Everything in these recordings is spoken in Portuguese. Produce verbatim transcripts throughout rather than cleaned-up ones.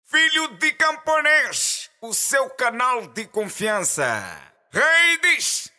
Filho de Camponês, o seu canal de confiança. Reis!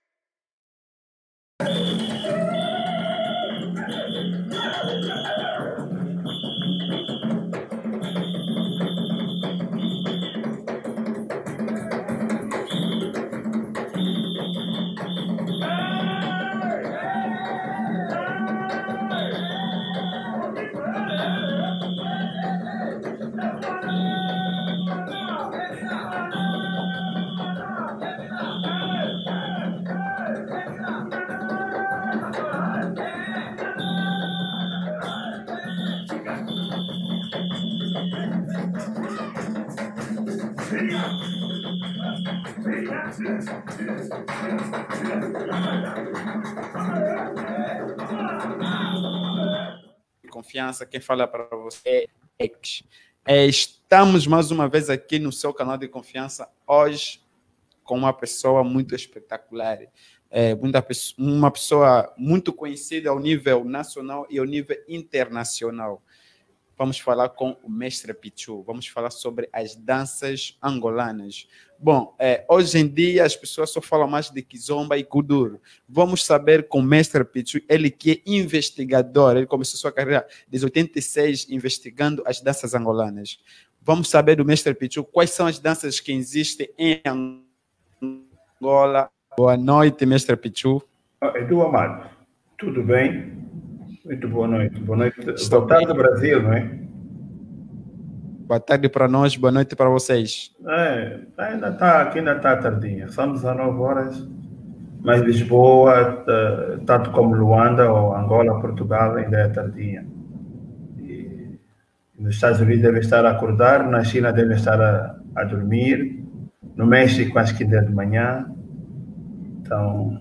Confiança, quem fala para você é X. É, estamos mais uma vez aqui no seu canal de confiança, hoje com uma pessoa muito espetacular, é, muita, uma pessoa muito conhecida ao nível nacional e ao nível internacional. Vamos falar com o Mestre Pichu, vamos falar sobre as danças angolanas. Bom, é, hoje em dia as pessoas só falam mais de Kizomba e Kuduro. Vamos saber com o Mestre Pichu, ele que é investigador, ele começou sua carreira desde oitenta e seis investigando as danças angolanas. Vamos saber do Mestre Pichu quais são as danças que existem em Angola. Boa noite, Mestre Pichu. Edu Amado, tudo bem? Muito boa noite. Boa noite. Boa tarde, Brasil, não é? Boa tarde para nós, boa noite para vocês. É, ainda está, aqui ainda está tardinha. São dezenove horas, mas Lisboa, tanto como Luanda, ou Angola, Portugal, ainda é tardinha. E nos Estados Unidos deve estar a acordar, na China deve estar a, a dormir, no México acho que ainda é de manhã. Então...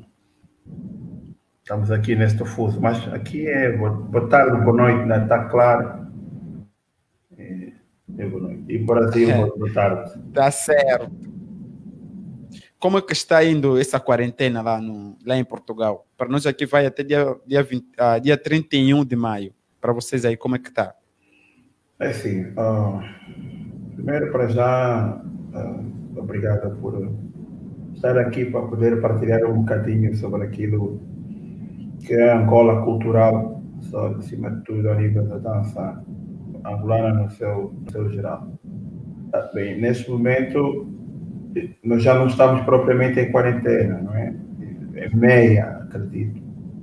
estamos aqui neste fuso, mas aqui é boa tarde, boa noite, ainda está claro. É, é boa noite. E Brasil, é. boa tarde. Está certo. Como é que está indo essa quarentena lá, no, lá em Portugal? Para nós aqui vai até dia, dia, vinte, uh, dia trinta e um de maio. Para vocês aí, como é que está? É assim, uh, primeiro para já, uh, obrigado por estar aqui para poder partilhar um bocadinho sobre aquilo que é a Angola cultural, só acima de tudo a nível da dança angolana no seu, no seu geral. Bem, neste momento nós já não estamos propriamente em quarentena, não é? É meia, acredito,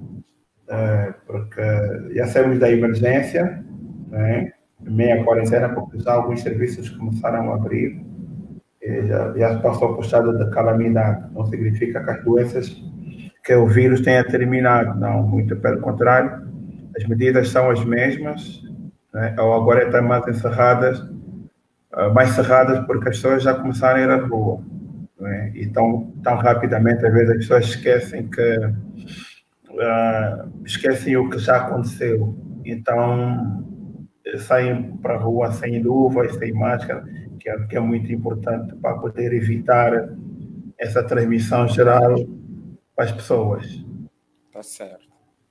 é, porque já saímos da emergência, não é? Meia quarentena, porque já alguns serviços começaram a abrir, e já, já passou para o estado de calamidade. Não significa que as doenças, que o vírus tenha terminado, não, muito pelo contrário, as medidas são as mesmas, né? Ou agora estão mais encerradas, mais cerradas porque as pessoas já começaram a ir à rua, né? E tão, tão rapidamente, às vezes as pessoas esquecem que uh, esquecem o que já aconteceu, então saem para a rua sem luvas, sem máscara, que é, que é muito importante para poder evitar essa transmissão geral para as pessoas. Tá certo.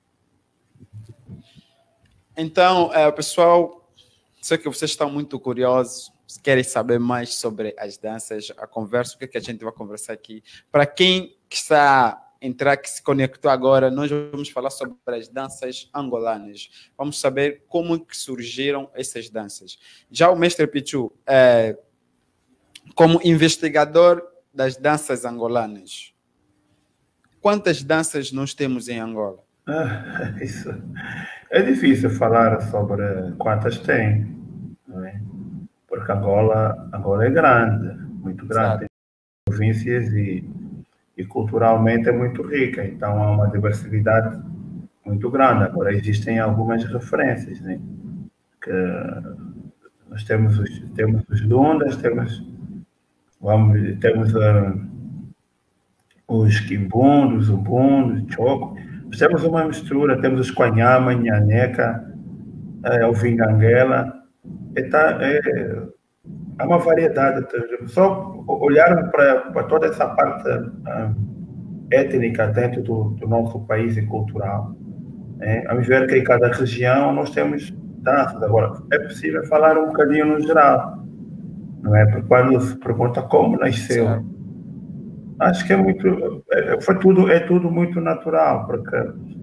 Então, é, pessoal, sei que vocês estão muito curiosos, querem saber mais sobre as danças, a conversa, o que, é que a gente vai conversar aqui. Para quem que está a entrar, que se conectou agora, nós vamos falar sobre as danças angolanas. Vamos saber como que surgiram essas danças. Já o Mestre Pichu, é, como investigador das danças angolanas, quantas danças nós temos em Angola? Ah, isso é difícil falar sobre quantas tem, não é? Porque Angola, Angola é grande, muito grande, tem províncias e, e culturalmente é muito rica, então há uma diversidade muito grande. Agora existem algumas referências, né? Que nós temos os, temos os lundas, temos, vamos, temos uh, os quimbundos, os umbundos, o choco. Nós temos uma mistura, temos os quanhama, nhaneca, é, o vinganguela. É, tá, é, há uma variedade. Só olhar para toda essa parte uh, étnica dentro do, do nosso país e cultural. É, vamos ver que em cada região nós temos danças. Agora, é possível falar um bocadinho no geral. não é? Porque quando se pergunta como nasceu, certo. acho que é muito, é, foi tudo, é tudo muito natural, porque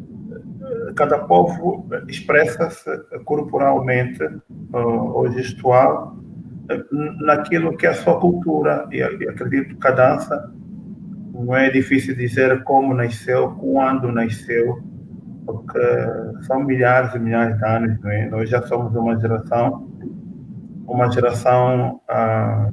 cada povo expressa-se corporalmente ou gestual naquilo que é a sua cultura, e acredito que a dança não é difícil dizer como nasceu, quando nasceu, porque são milhares e milhares de anos, não é? Nós já somos uma geração, uma geração ah,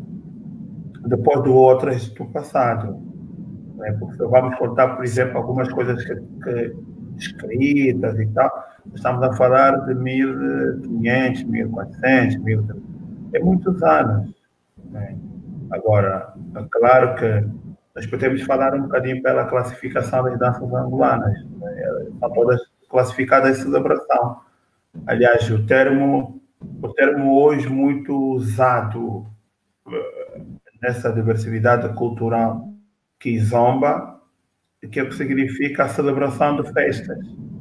depois do outras do passado, não é? Porque se vamos contar, por exemplo, algumas coisas que, que escritas e tal, estamos a falar de mil e quinhentos, mil e quatrocentos, mil, é muitos anos, né? Agora, é claro que nós podemos falar um bocadinho pela classificação das danças angolanas, né? São todas classificadas em celebração. Aliás, o termo, o termo hoje muito usado nessa diversidade cultural kizomba, que é o que significa a celebração de festas,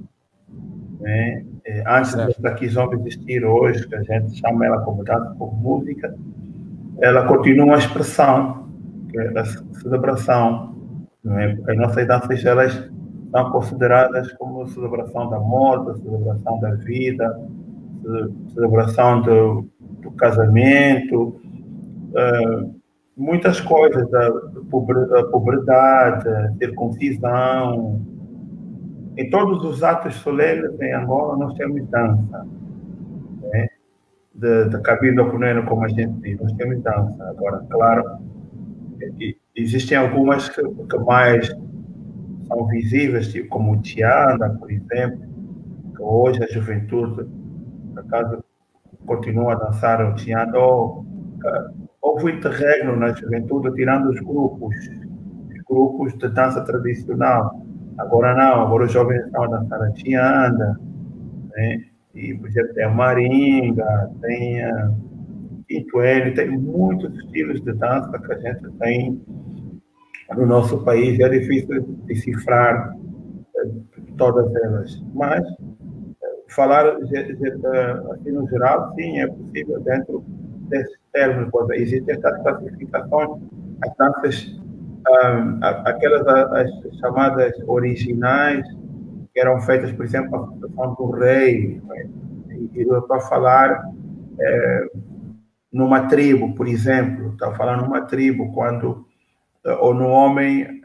né? Antes da kizomba existir hoje, que a gente chama ela como dança, como música, ela continua a expressão, que é a celebração, não é? Porque as nossas danças, elas são consideradas como celebração da morte, celebração da vida, celebração do, do casamento, uh, muitas coisas, da puberdade, circuncisão. Em todos os atos solenes em Angola nós temos dança, né? De, de cabida ao como a gente diz, nós temos dança. Agora, claro, existem algumas que, que mais são visíveis, tipo como o Tiana, por exemplo, que hoje a juventude, por acaso, continua a dançar o Tiana. Ou, houve um interregno na juventude, tirando os grupos, os grupos de dança tradicional. Agora não, agora os jovens estão a dançar a Tiana, né? E, por exemplo, tem a Maringa, tem a Ituene, tem muitos estilos de dança que a gente tem no nosso país. É difícil decifrar todas elas, mas falar assim no geral, sim, é possível dentro desses termos. Existem essas classificações, as danças, aquelas as chamadas originais, que eram feitas, por exemplo, a fundação do rei, e eu estou a falar é, numa tribo, por exemplo, estou a falar numa tribo, quando, ou no homem,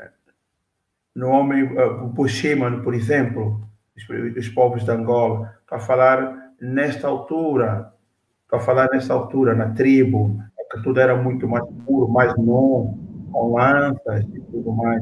no homem Puximan, por exemplo, os, os povos de Angola, estou a falar nesta altura, estou a falar nesta altura, na tribo, que tudo era muito mais puro, mais nu, com lanças e tudo mais.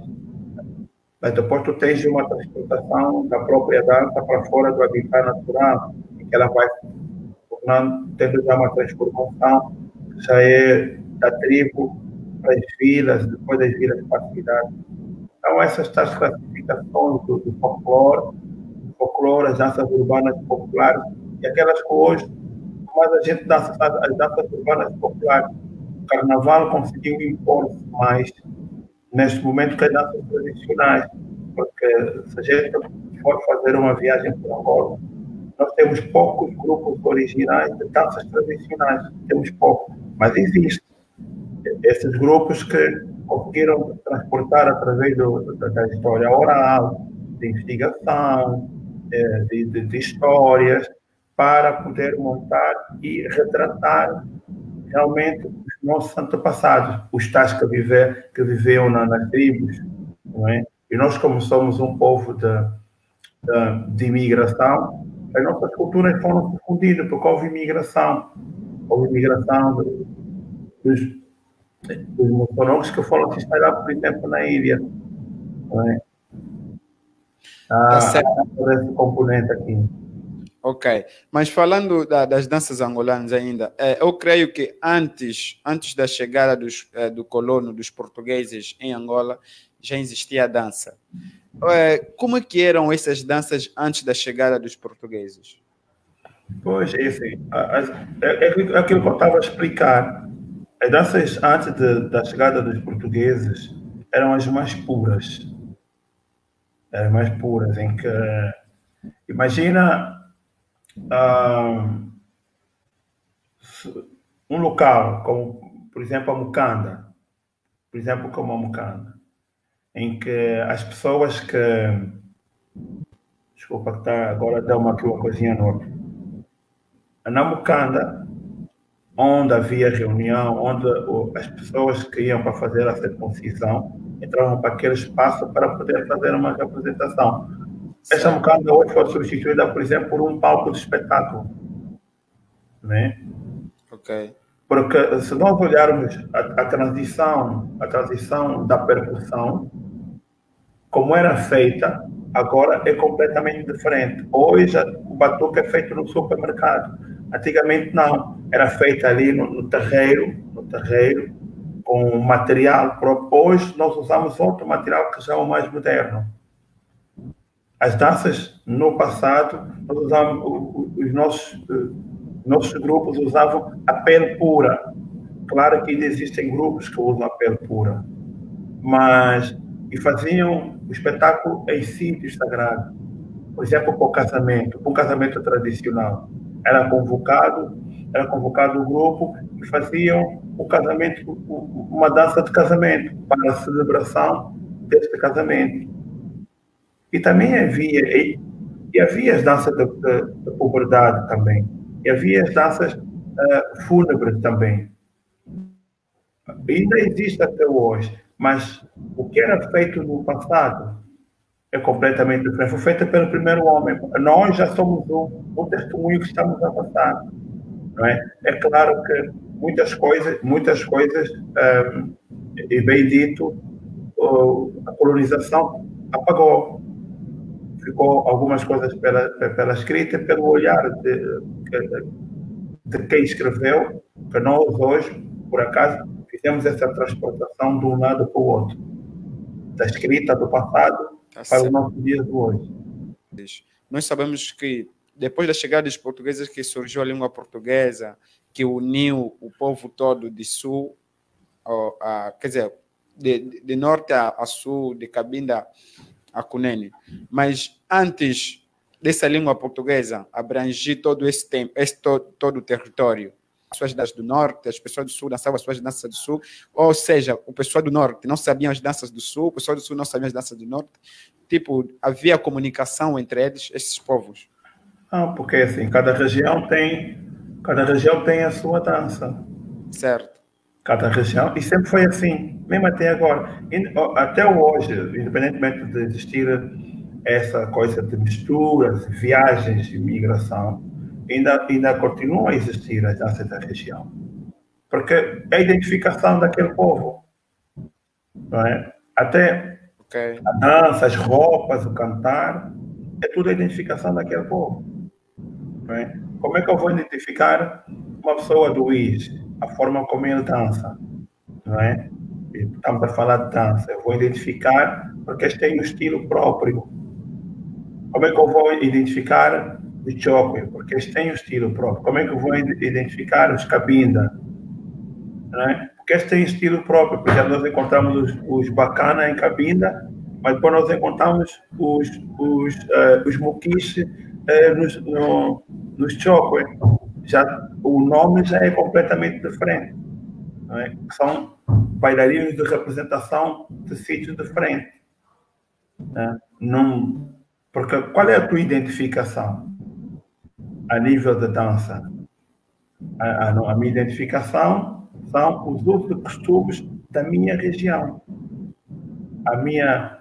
Mas depois tu tens uma transportação da própria dança para fora do habitat natural, em que ela vai tornando, tendo já uma transformação, já é da tribo para as vilas, depois das vilas para a cidade. Então, essas tais classificações do, do folclore, do folclore, as danças urbanas populares, e aquelas que hoje, mas a gente dança as danças urbanas populares. O carnaval conseguiu impor-se mais neste momento que as danças tradicionais, porque se a gente for fazer uma viagem por Angola, nós temos poucos grupos originais de danças tradicionais, temos poucos, mas existem esses grupos que conseguiram transportar através do, da, da história oral, de investigação, de, de, de histórias, para poder montar e retratar realmente os nossos antepassados, os tais que, viver, que viveram na, nas tribos, não é? E nós, como somos um povo de, de, de imigração, as nossas culturas foram confundidas, porque houve imigração, houve imigração de, dos, dos muçulmanos que foram se instalar, por exemplo, na Índia, não é? Ah, há esse componente aqui. Ok, mas falando da, das danças angolanas ainda, é, eu creio que antes, antes da chegada dos, é, do colono, dos portugueses em Angola, já existia a dança. É, como é que eram essas danças antes da chegada dos portugueses? Pois, é assim, é, é aquilo que eu estava a explicar. As danças antes de, da chegada dos portugueses eram as mais puras. Eram mais puras, em que, imagina, um, um local como por exemplo, a mucanda, por exemplo, como a mucanda, em que as pessoas que, desculpa que tá, agora deu-me aqui uma coisinha nova, na mucanda, onde havia reunião, onde as pessoas que iam para fazer a circuncisão entravam para aquele espaço para poder fazer uma representação. Essa mucanda hoje foi substituída, por exemplo, por um palco de espetáculo, né? Ok. Porque se nós olharmos a, a transição, a transição da percussão, como era feita, agora é completamente diferente. Hoje o batuque é feito no supermercado. Antigamente não, era feita ali no, no terreiro, no terreiro, com material próprio. Hoje nós usamos outro material que já é o mais moderno. As danças no passado, nós usávamos, os nossos, nossos grupos usavam a pele pura. Claro que ainda existem grupos que usam a pele pura, mas e faziam o espetáculo em sítios sagrados. Por exemplo, para o casamento, para um casamento tradicional. Era convocado, era convocado o grupo e faziam o casamento, uma dança de casamento para a celebração deste casamento. E também havia, e, e havia as danças de, de, de puberdade também. E havia as danças uh, fúnebres também. Ainda existe até hoje, mas o que era feito no passado é completamente diferente. Foi feito pelo primeiro homem. Nós já somos um, um testemunho que estamos a passar. Não é? É claro que muitas coisas, muitas coisas, um, e bem dito, uh, a colonização apagou. Ficou algumas coisas pela, pela escrita, pelo olhar de, de, de quem escreveu, que nós hoje, por acaso, fizemos essa transportação de um lado para o outro. Da escrita do passado tá para os nossos dias de hoje. Nós sabemos que depois da chegada dos portugueses que surgiu a língua portuguesa, que uniu o povo todo de sul, a, a, quer dizer, de, de norte a, a sul, de Cabinda a Cunene. Mas antes dessa língua portuguesa abrangir todo esse tempo, esse to, todo o território, as pessoas das do norte, as pessoas do sul dançavam as suas danças do sul, ou seja, o pessoal do norte não sabia as danças do sul, o pessoal do sul não sabia as danças do norte. Tipo, havia comunicação entre eles, esses povos? Não, porque assim, cada região tem, cada região tem a sua dança. Certo. Cada região, e sempre foi assim, mesmo até agora. Até hoje, independentemente de existir essa coisa de misturas, viagens e migração, ainda, ainda continuam a existir as danças da região. Porque é a identificação daquele povo. Não é? Até okay. A dança, as roupas, o cantar, é tudo a identificação daquele povo. Não é? Como é que eu vou identificar uma pessoa do I S? A forma como ele dança, não é? Estamos a falar de dança. Eu vou identificar porque eles têm um estilo próprio. Como é que eu vou identificar os Chokwe? Porque eles têm um estilo próprio. Como é que eu vou identificar os Cabinda? Não é? Porque eles têm um estilo próprio. Porque nós encontramos os, os Bacana em Cabinda, mas depois nós encontramos os, os, uh, os Muquiche uh, nos, no, nos Chokwe. Já, o nome já é completamente diferente. Não é? São bailarinos de representação de sítios diferentes. Né? Não, porque qual é a tua identificação a nível de dança? A, a, a minha identificação são os usos e costumes da minha região. A minha,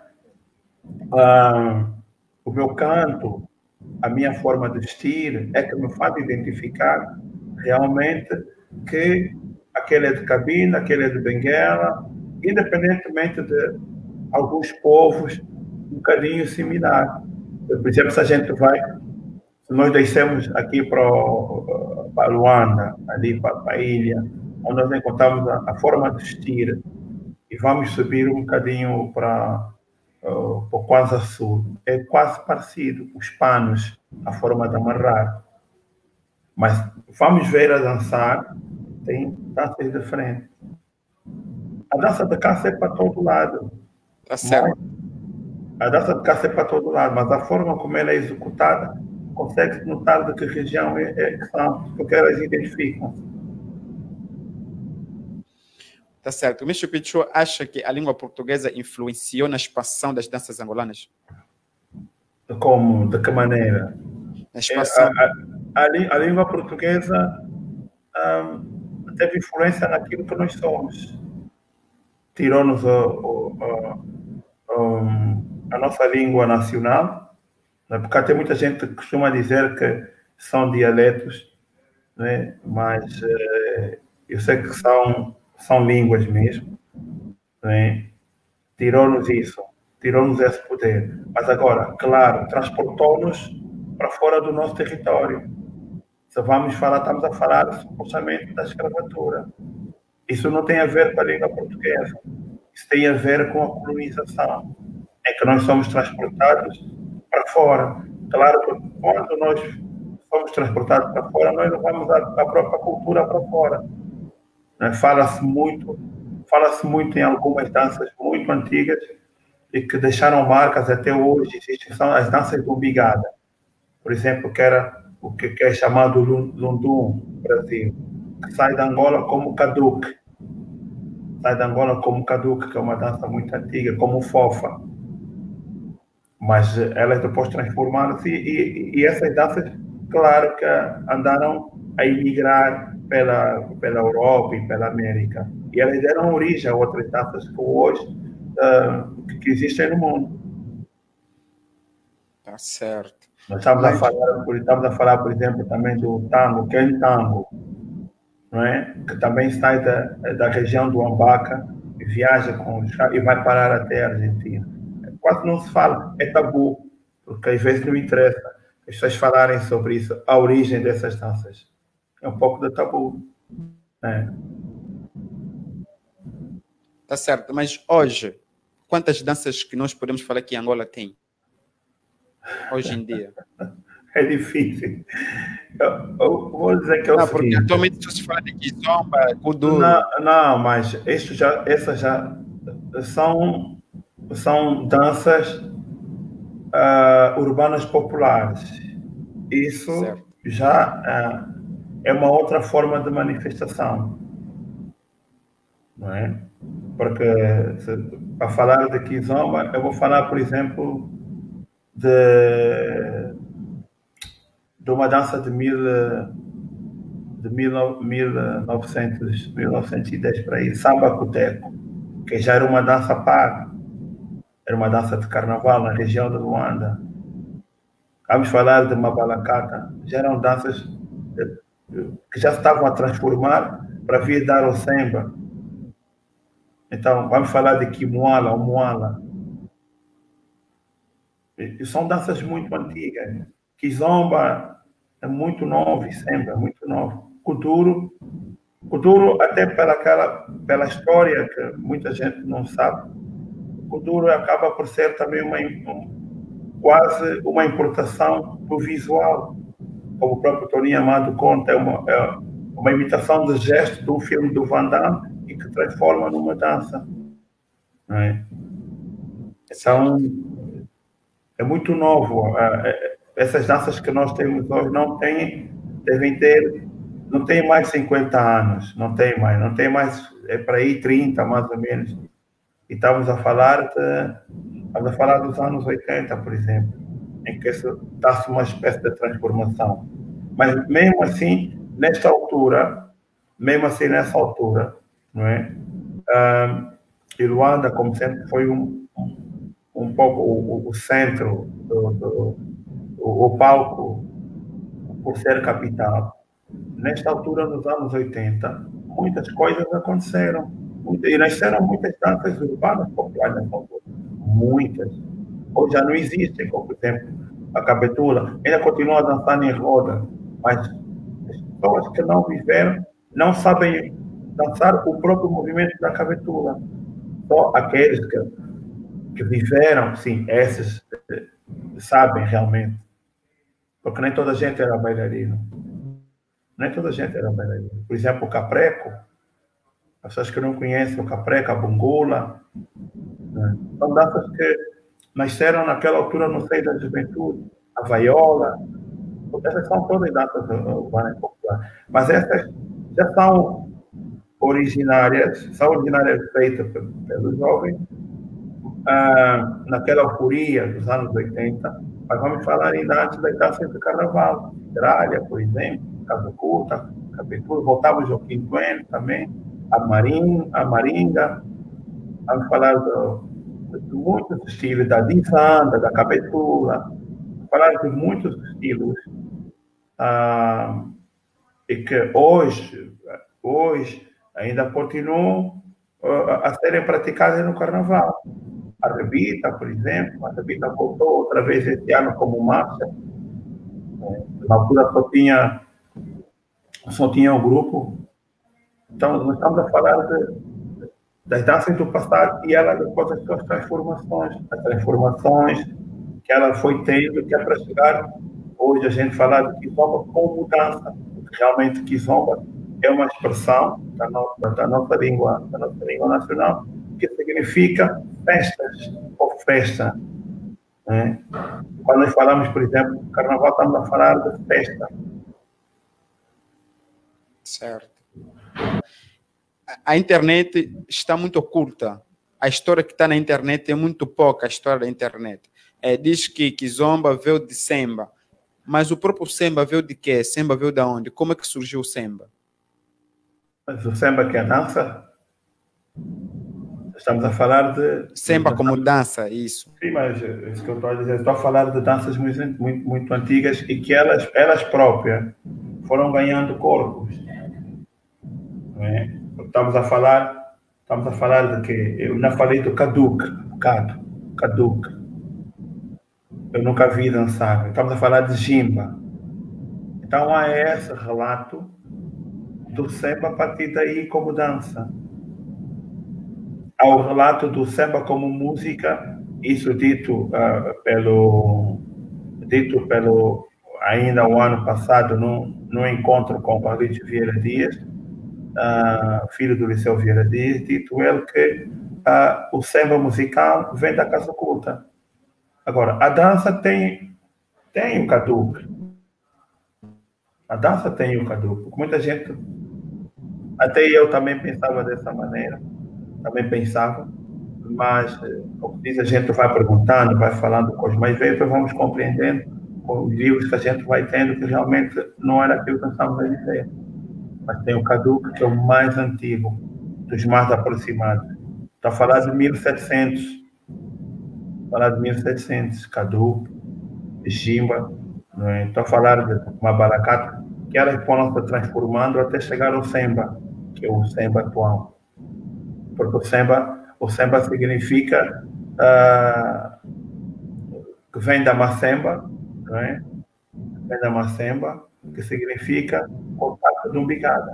uh, o meu canto, a minha forma de vestir é que me faz identificar realmente que aquele é de Cabinda, aquele é de Benguela, independentemente de alguns povos um bocadinho similar. Por exemplo, se a gente vai, se nós descemos aqui para, o, para Luanda, ali para, para a ilha, onde nós encontramos a, a forma de vestir, e vamos subir um bocadinho para Uh, por Kwanza Sul, é quase parecido, os panos, a forma de amarrar. Mas vamos ver a dançar, tem danças diferentes. A dança de caça é para todo lado. Tá certo. A dança de caça é para todo lado, mas a forma como ela é executada, consegue-se notar de que região é, é que são, porque elas identificam. Tá certo. O Micho Pichu acha que a língua portuguesa influenciou na expansão das danças angolanas? Como? De que maneira? Na expansão. A, a, a, a língua portuguesa um, teve influência naquilo que nós somos. Tirou-nos a nossa língua nacional, né? Porque tem muita gente que costuma dizer que são dialetos, né? Mas uh, eu sei que são, são línguas mesmo, né? Tirou-nos isso, tirou-nos esse poder. Mas agora, claro, transportou-nos para fora do nosso território. Se vamos falar, estamos a falar supostamente da escravatura. Isso não tem a ver com a língua portuguesa. Isso tem a ver com a colonização, em que nós somos transportados para fora. Claro que quando nós somos transportados para fora, nós levamos a, a própria cultura para fora. Fala-se muito, fala-se muito em algumas danças muito antigas e que deixaram marcas até hoje. Existem são as danças do Bigada, por exemplo, que era o que é chamado Lundum no Brasil, que sai da Angola como Caduque. Sai da Angola como Caduque, que é uma dança muito antiga, como Fofa. Mas elas depois transformaram-se e, e, e essas danças, claro que andaram a emigrar pela, pela Europa e pela América. E elas deram origem a outras danças que hoje uh, que existem no mundo. Tá certo. Nós estamos a falar, estamos a falar, por exemplo, também do tango, que é o tango, não é? Que também sai da, da região do Ambaca e viaja com e vai parar até a Argentina. Quase não se fala, é tabu, porque às vezes não interessa as pessoas falarem sobre isso, a origem dessas danças. É um pouco de tabu. Né? Tá certo, mas hoje, quantas danças que nós podemos falar que Angola tem? Hoje em dia. É difícil. Eu, eu vou dizer que é o não, seguinte. Porque atualmente se fala de Kizomba, Kuduro. Não, não, mas isso já, essas já são, são danças uh, urbanas populares. Isso certo. já uh, é uma outra forma de manifestação. Não é? Porque se, para falar de Kizomba, eu vou falar, por exemplo, de, de uma dança de mil, de mil, mil, novecentos, mil novecentos e dez para aí, Samba Cuteco, que já era uma dança paga, era uma dança de carnaval na região de Luanda. Vamos falar de Mabalacata, já eram danças que já estavam a transformar para vir dar o samba. Então, vamos falar de Kimuala ou Moala. E são danças muito antigas. Kizomba é muito novo, sempre é muito novo. Kuduro, Kuduro até pela, aquela, pela história que muita gente não sabe, Kuduro acaba por ser também uma, um, quase uma importação do visual. Como o próprio Toninho Amado conta, é uma, é uma imitação de gesto de um filme do Van Damme e que transforma numa dança. Não é? Então, é muito novo. Essas danças que nós temos hoje não têm, devem ter, não tem mais cinquenta anos, não tem mais, não tem mais, é para aí trinta mais ou menos. E estamos a falar de, estamos a falar dos anos oitenta, por exemplo, em que isso dá-se uma espécie de transformação. Mas mesmo assim, nesta altura, mesmo assim nessa altura, não é? Um, e Luanda, como sempre, foi um, um, um pouco o, o centro, do, do, o, o palco, por ser capital. Nesta altura, nos anos oitenta, muitas coisas aconteceram. E nasceram muitas danças urbanas populares nessa altura. Muitas. Hoje já não existem, como, por exemplo, a Cabetula. Ainda continua a dançar em roda, mas as pessoas que não viveram não sabem dançar o próprio movimento da Cabetula. Só aqueles que, que viveram, sim, esses sabem realmente. Porque nem toda a gente era bailarina. Nem toda a gente era bailarina. Por exemplo, o Capreco, as pessoas que não conhecem o Capreco, a Bungula, né? São danças que nasceram naquela altura no seio da juventude. A Vaiola, essas são todas danças urbanas populares. Mas essas já são originárias, são originárias feitas pelos jovens, ah, naquela euforia dos anos oitenta, mas vamos falar ainda antes das danças de carnaval, Gralha, por exemplo, Casa Curta, Capetura, voltava o Joaquim Bueno também, a, Marim, a Maringa, vamos falar de, de muitos estilos, da Dizanda, da Capetura, vamos falar de muitos estilos, ah, e que hoje, hoje ainda continuam uh, a serem praticadas no carnaval. A Rebita, por exemplo, a Rebita voltou outra vez este ano como marcha. Na altura só tinha, só tinha um grupo. Então, nós estamos a falar de, das danças do passado e ela depois as suas transformações, as transformações que ela foi tendo, que é para chegar hoje a gente falar de Kizomba como dança. Realmente Kizomba é uma expressão da nossa, da nossa língua, da nossa língua nacional, que significa festas ou festa. Né? Quando nós falamos, por exemplo, do carnaval, estamos a falar de festa. Certo. A internet está muito oculta. A história que está na internet é muito pouca, a história da internet. É, diz que Kizomba veio de Semba, mas o próprio Semba veio de quê? Semba veio de onde? Como é que surgiu o Semba? Mas o Semba que é dança? Estamos a falar de... Semba como dança, isso. Sim, mas isso que eu estou a dizer, estou a falar de danças muito, muito, muito antigas e que elas, elas próprias foram ganhando corpos. Não é? Estamos a falar, estamos a falar de quê? Eu não falei do Caduc, Cado, Caduc. Eu nunca vi dançar. Estamos a falar de Jimba. Então há esse relato do Semba a partir daí como dança. Há o relato do Semba como música, isso dito uh, pelo dito pelo ainda o ano passado no, no encontro com o Carlito Vieira Dias, uh, filho do Liceu Vieira Dias, dito ele que uh, o Semba musical vem da Casa Culta. Agora, a dança tem, tem o caduco. A dança tem o caduco. Muita gente, até eu também pensava dessa maneira, também pensava, mas, como diz, a gente vai perguntando, vai falando com os mais velhos, vamos compreendendo com os livros que a gente vai tendo que realmente não era aquilo que nós estamos a dizer. Mas tem o caduco, que é o mais antigo, dos mais aproximados. Está a falar de mil e setecentos. Falar de mil e setecentos, Cadu, Jimba, não é? Estou a falar de uma baracata, que elas foram se transformando até chegar ao Semba, que é o Semba atual. Porque o Semba, o Semba significa uh, que vem da Macemba, não é? Vem da Macemba, que significa contato de umbigada.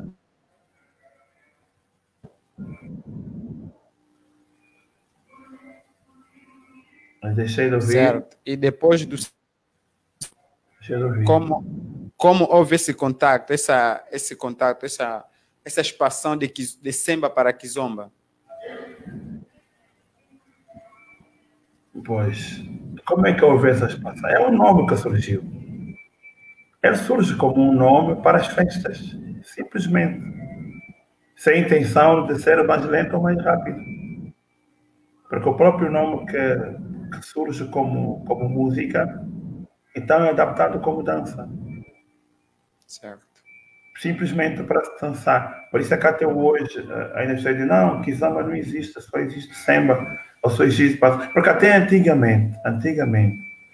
Mas deixei de ouvir. Certo. E depois do... Deixei de ouvir. Como, como houve esse contato, essa, esse contato, essa, essa expansão de, de Semba para Kizomba? Pois, como é que houve essa expansão? É um nome que surgiu. Ele surge como um nome para as festas, simplesmente. Sem intenção de ser mais lento ou mais rápido. Porque o próprio nome que, que surge como, como música, então é adaptado como dança. Certo. Simplesmente para se dançar. Por isso é que até hoje ainda estou dizendo, não, Kizomba não existe, só existe Semba, ou só existe... Porque até antigamente, antigamente,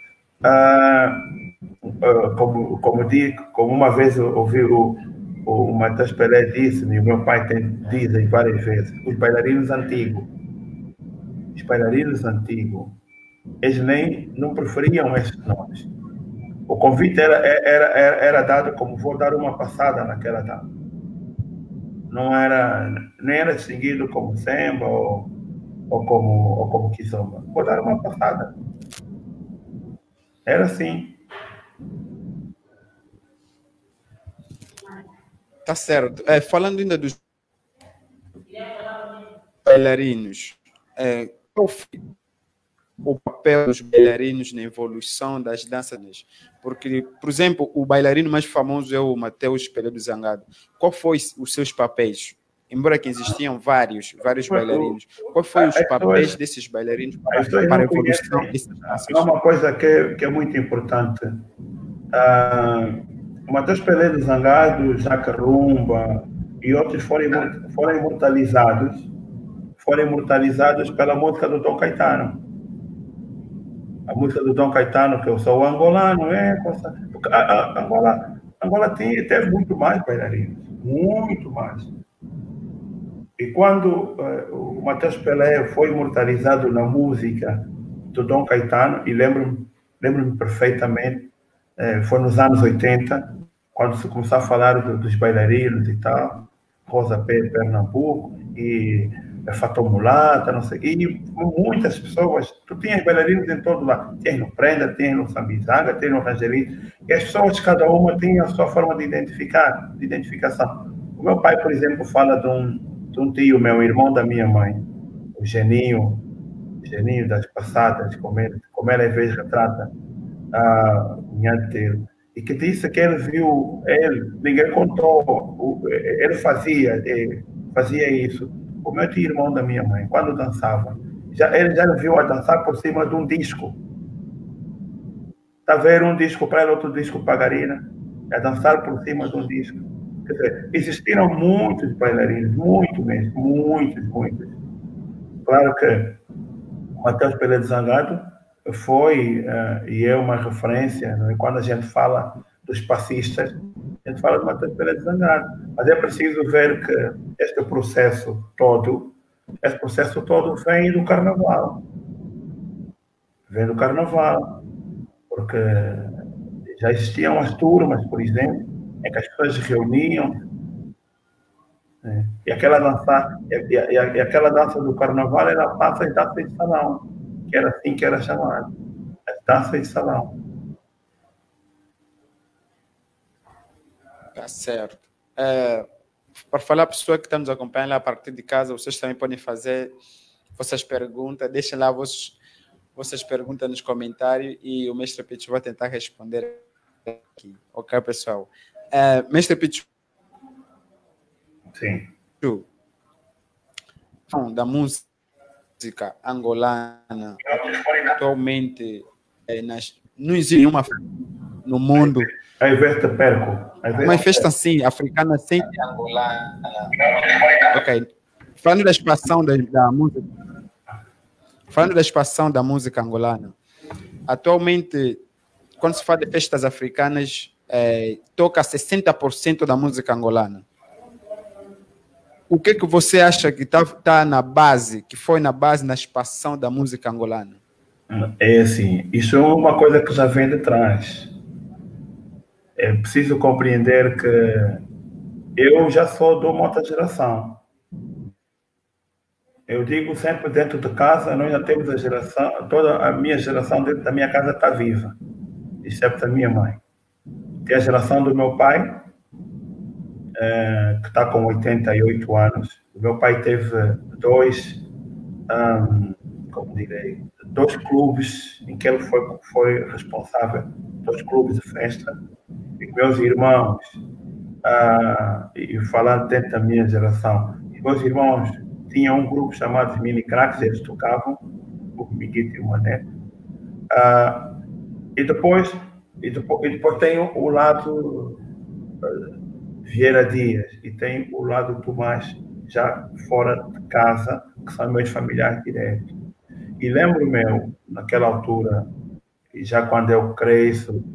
uh, uh, como, como, digo, como uma vez eu ouvi o, o Matheus Pelé disse, e o meu pai tem, diz várias vezes, os bailarinos antigos, os bailarinos antigos, eles nem não preferiam esses nomes. O convite era, era, era, era dado como vou dar uma passada naquela data. Não era, nem era distinguido como Semba ou, ou como, ou como Kizomba. Vou dar uma passada. Era assim. Tá certo. É, falando ainda dos bailarinos, é, qual foi o papel dos bailarinos na evolução das danças? Porque, por exemplo, o bailarino mais famoso é o Mateus Pereira Zangado. Qual foi os seus papéis embora que existiam vários, vários bailarinos. Ququal foi os papéis desses bailarinos para, para a evolução dessas danças? Há uma coisa que, que é muito importante. Uh, o Matheus Pelé do Zangado, Jaca Rumba e outros foram, foram imortalizados, foram imortalizados pela música do Dom Caetano. A música do Dom Caetano, que eu sou angolano, é coisa... a, a, Angola, Angola tem, teve muito mais bailarinos, muito mais. E quando uh, o Matheus Pelé foi imortalizado na música do Dom Caetano, e lembro-me lembro-me perfeitamente, uh, foi nos anos oitenta, quando se começou a falar do, dos bailarinos e tal, Rosa P. Pernambuco, e Fatou Mulata, não sei, e muitas pessoas, tu tinhas bailarinos em todo lado, tinha no Prenda, tinha no Sambizanga, tinha no Rangelito, e as pessoas, cada uma tinha a sua forma de identificar, de identificação. O meu pai, por exemplo, fala de um, de um tio meu, irmão da minha mãe, o Geninho, Geninho das passadas, como ele, como ele às vezes retrata a minha dele, e que disse que ele viu, ele, ninguém contou, ele fazia, ele fazia isso. O meu tio, irmão da minha mãe, quando dançava, já, ele já viu a dançar por cima de um disco. Está a ver um disco para ele, outro disco para a Garina, a dançar por cima de um disco. Quer dizer, existiram muitos bailarinos, muito mesmo, muitos, muitos. Claro que o Matheus Pelé de Zangado foi, uh, e é uma referência, não é? Quando a gente fala dos passistas, a gente fala de Matheus Pelé de Zangado. Mas é preciso ver que este processo todo, este processo todo vem do carnaval. Vem do carnaval. Porque já existiam as turmas, por exemplo, em que as pessoas se reuniam. Né? E, aquela dança, e, e, e aquela dança do carnaval era a dança de dança de salão, que era assim que era chamada. A dança de salão. Tá certo. É, para falar para a pessoa que está nos acompanhando lá a partir de casa, vocês também podem fazer vossas perguntas, deixem lá vossas, vossas perguntas nos comentários e o Mestre Pichu vai tentar responder aqui. Ok, pessoal? É, Mestre Pichu. Sim. Da música angolana, atualmente, é, nas, não existe nenhuma no mundo. Aí vê te perco. Uma festa assim, africana sem angolana. Ok. Falando da expansão da, da música, falando da expansão da música angolana, atualmente, quando se fala de festas africanas, é, toca sessenta por cento da música angolana. O que que você acha que está tá na base, que foi na base na expansão da música angolana? É assim, isso é uma coisa que já vem de trás. É preciso compreender que eu já sou de uma outra geração. Eu digo sempre dentro de casa, nós já temos a geração, toda a minha geração dentro da minha casa está viva, exceto a minha mãe. Tem a geração do meu pai, é, que está com oitenta e oito anos. O meu pai teve dois, um, como direi, dois clubes em que ele foi, foi responsável, dois clubes de festa. E meus irmãos, uh, e falando dentro da minha geração, meus irmãos tinham um grupo chamado Mini Cracks, eles tocavam, o Miguito e o Mané. Uh, e, depois, e, depois, e depois tem o lado uh, Vieira Dias, e tem o lado Tomás, já fora de casa, que são meus familiares diretos. E lembro-me, eu, naquela altura, e já quando eu cresço,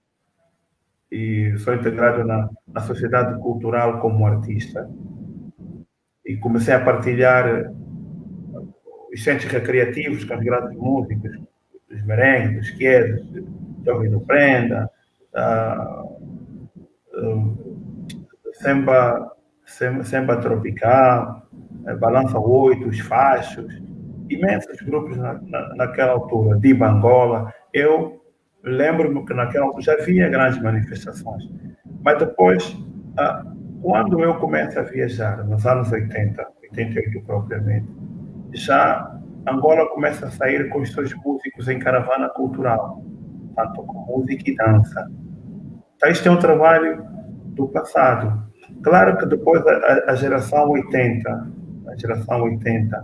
e sou integrado na, na sociedade cultural como artista, e comecei a partilhar os centros recreativos com os grandes músicos, dos merengues, dos quedos, Jovem do Prenda, uh, uh, Semba, Semba, Semba Tropical, uh, Balança oito, os Fachos, imensos grupos na, na, naquela altura, de Angola. Eu lembro-me que naquela altura já havia grandes manifestações, mas depois, quando eu começo a viajar, nos anos oitenta, oitenta e oito propriamente, já Angola começa a sair com os seus músicos em caravana cultural, tanto com música e dança. Então, este é um trabalho do passado. Claro que depois a, a geração oitenta, a geração oitenta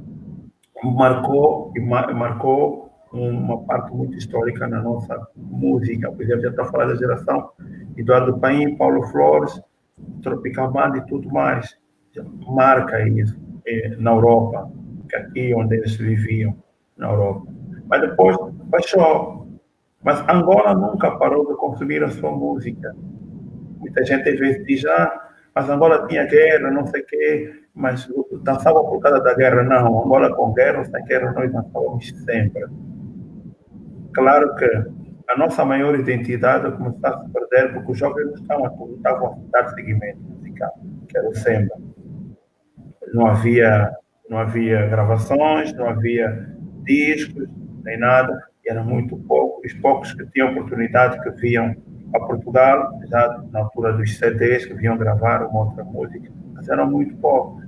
marcou, e mar, marcou uma parte muito histórica na nossa música. Por exemplo, já está a falar da geração Eduardo Paim, Paulo Flores, Tropical Band e tudo mais. Marca isso eh, na Europa, que aqui onde eles viviam, na Europa. Mas depois baixou. Mas Angola nunca parou de consumir a sua música. Muita gente às vezes diz, ah, mas Angola tinha guerra, não sei o quê, mas dançava por causa da guerra. Não, Angola com guerra ou sem guerra, nós dançávamos sempre. Claro que a nossa maior identidade começou a se perder porque os jovens não estavam, estavam a dar seguimento musical, que era o samba. Não havia, não havia gravações, não havia discos, nem nada, e era muito pouco. Os poucos que tinham oportunidade que vinham a Portugal, já na altura dos C Ds, que vinham gravar uma outra música, mas eram muito poucos.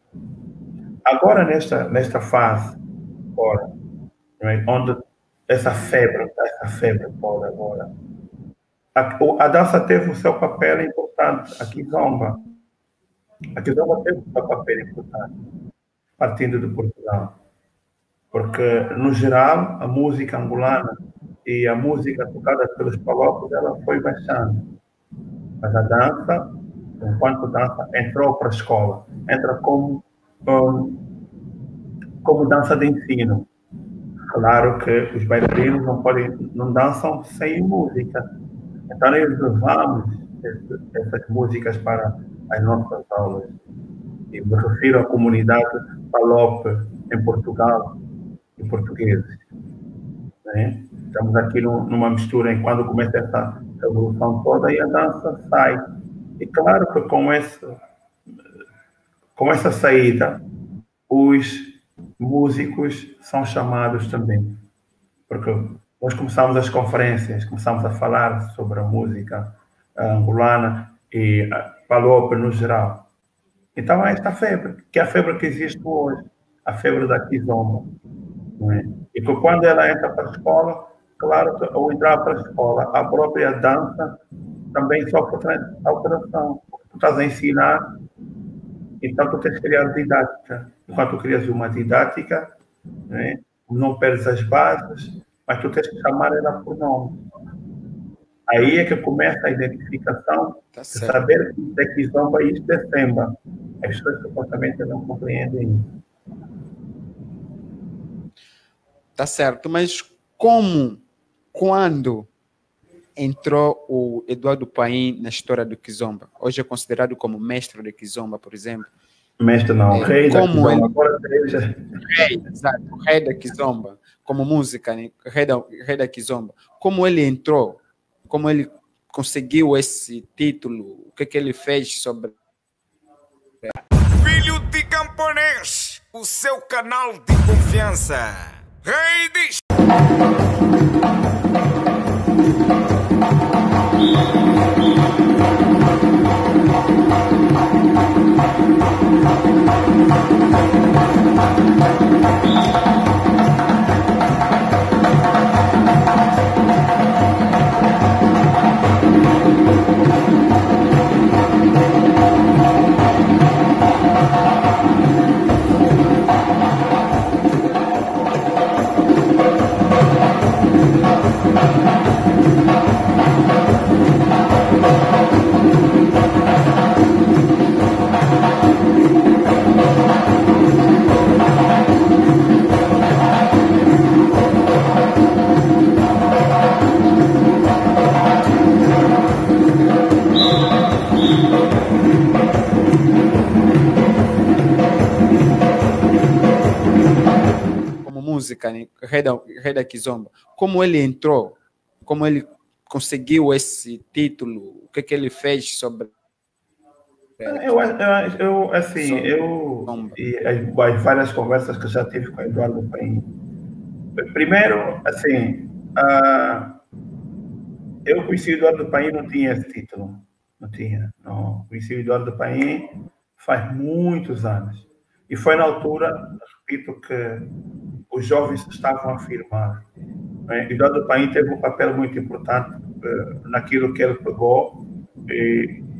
Agora, nesta, nesta fase, agora, onde essa febre, essa febre toda agora, a, a dança teve o seu papel importante, a Kizomba. A Kizomba teve o seu papel importante, partindo de Portugal. Porque, no geral, a música angolana e a música tocada pelos palopos, ela foi baixando. Mas a dança, enquanto dança, entrou para a escola. Entra como, um, como dança de ensino. Claro que os bailarinos não, podem, não dançam sem música. Então, nós levamos essas músicas para as nossas aulas. E me refiro à comunidade palope em Portugal, em portugueses. Né? Estamos aqui numa mistura em quando começa essa revolução toda e a dança sai. E claro que com essa, com essa saída, os músicos são chamados também. Porque nós começamos as conferências, começamos a falar sobre a música angolana e palope no geral. Então é esta febre, que é a febre que existe hoje, a febre da Kizomba. É? E que quando ela entra para a escola, claro que ao entrar para a escola, a própria dança também sofre alteração. Tu estás a ensinar, então tu tens que criar didática. Enquanto tu crias uma didática, né, não perdes as bases, mas tu tens que chamar ela por nome. Aí é que começa a identificação, tá de saber que isso é Kizomba e isso é Semba. As pessoas supostamente não compreendem isso. Tá certo, mas como, quando entrou o Eduardo Paim na história do Kizomba? Hoje é considerado como mestre de Kizomba, por exemplo. Mestre não, é, rei da Kizomba. Ele... Agora ele já... Rei, exato, rei da Kizomba, como música, né? rei, da, rei da Kizomba. Como ele entrou, como ele conseguiu esse título, o que, que ele fez sobre... Filho de Camponês, o seu canal de confiança. Rei de... música, né? rei, da, rei da Kizomba. Como ele entrou, como ele conseguiu esse título, o que, que ele fez sobre... Eu, eu, eu assim, sobre eu e as várias conversas que eu já tive com o Eduardo Paim. Primeiro, assim, uh, eu conheci o Eduardo Paim, não tinha esse título. Não tinha. Não. Conheci o Eduardo Paim faz muitos anos. E foi na altura, repito, que os jovens estavam a afirmar. Né? Eduardo Paim teve um papel muito importante uh, naquilo que ele pegou e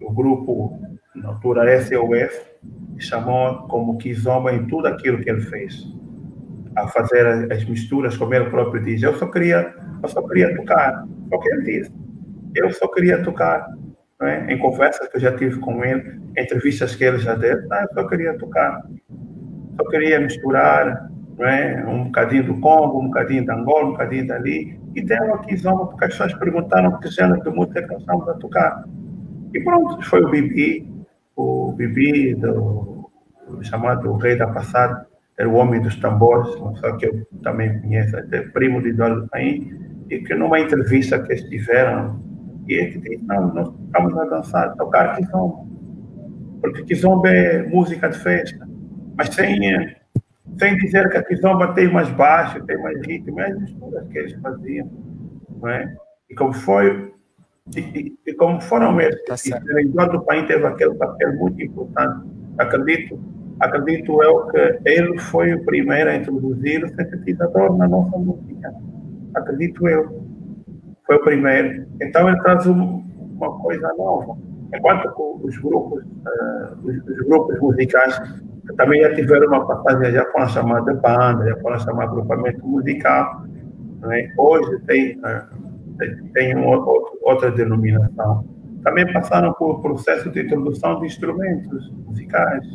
o grupo, na altura S O S, chamou como Kizomba em tudo aquilo que ele fez. A fazer as misturas, como ele próprio diz. Eu só queria, eu só queria tocar. Só que ele disse. Eu só queria tocar. Não é? Em conversas que eu já tive com ele, entrevistas que ele já deu, não, eu só queria tocar. Só queria misturar, não é? Um bocadinho do Congo, um bocadinho de Angola, um bocadinho dali. E deu aqui Kizomba, porque as pessoas perguntaram que gênero de música que nós estamos a tocar. E pronto, foi o Bibi, o Bibi do, do chamado Rei da Passada, era o homem dos tambores, só que eu também conheço, até primo de Eduardo Paim, e que numa entrevista que eles tiveram, e ele disse, não, nós estamos a dançar, tocar Kizomba, porque Kizomba é música de festa, mas sem, sem dizer que a Kizomba tem mais baixo, tem mais ritmo, é as misturas que eles faziam, não é? E como foi, e, e, e como foram eles, tá e Eduardo Paim teve aquele papel muito importante, acredito, Acredito eu que ele foi o primeiro a introduzir o sintetizador na nossa música. Acredito eu. Foi o primeiro. Então ele traz um, uma coisa nova. Enquanto os grupos, uh, os, os grupos musicais também já tiveram uma passagem, já foram chamados de banda, já foram chamados de agrupamento musical. Né? Hoje tem, uh, tem, tem um, outro, outra denominação. Também passaram por processo de introdução de instrumentos musicais.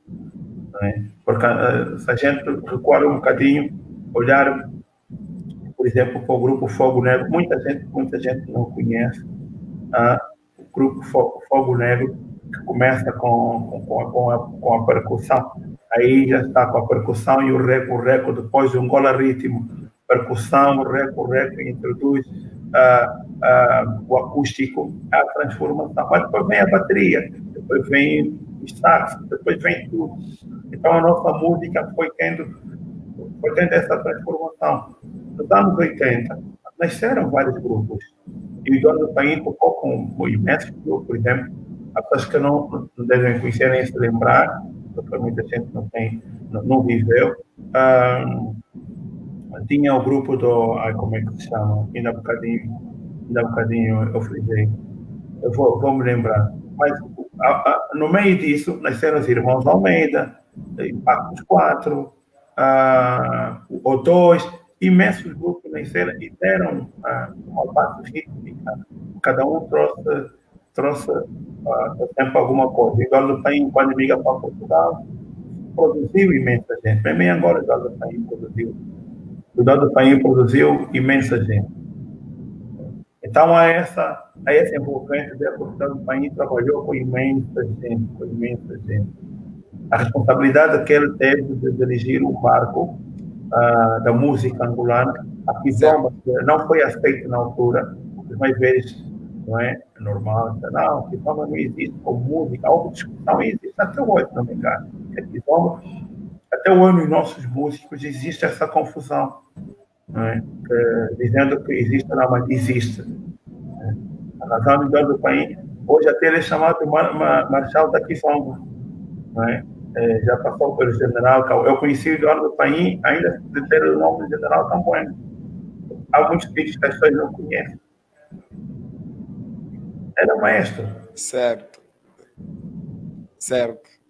Porque se a gente recuar um bocadinho, olhar, por exemplo, para o grupo Fogo Negro, muita gente, muita gente não conhece uh, o grupo Fogo, Fogo Negro, que começa com, com, com, a, com a percussão, aí já está com a percussão e o reco, o reco, depois um gola ritmo, percussão, o reco, o reco, introduz uh, uh, o acústico, a transformação, mas depois vem a bateria, depois vem o sax, depois vem tudo. Então a nossa música foi tendo, foi tendo essa transformação. Nos anos oitenta, nasceram vários grupos. E o Eduardo Paim tocou com o imenso grupo, por exemplo, as pessoas que não, não devem conhecer nem se lembrar, porque muita gente não, tem, não, não viveu. Um, tinha o grupo do, ai, como é que se chama? Ainda um bocadinho, ainda um bocadinho eu frisei. Eu vou, vou me lembrar. Mas a, a, no meio disso, nasceram os Irmãos Almeida, Impactos quatro, uh, o dois, imensos grupos nasceram e deram uh, uma base rítmica. Cada um trouxe, trouxe uh, sempre alguma coisa. Igual do Paim, quando migra para Portugal, produziu imensa gente. Também agora o Eduardo Paim produziu. O Eduardo Paim produziu imensa gente. Então, a essa, a essa envolvência da Eduardo Paim trabalhou com imensa gente, com imensa gente. A responsabilidade que ele teve de dirigir um barco uh, da música angolana, a Kizomba não foi aceita na altura, os mais velhos, não é normal, não, a Kizomba não existe como música, houve discussão, existe até hoje, não me engano. A Kizomba, até hoje nos nossos músicos existe essa confusão, não é? Que, dizendo que existe, não, mas existe. Né? A razão do Eduardo Paim, hoje até ele é chamado de mar, mar, Marshal da Kizomba, não é? É, já passou pelo general, eu conheci o Eduardo Paim ainda de ter o nome do general Campoeno. Há muitos filhos que as pessoas não conhecem. Era maestro. Certo. Certo.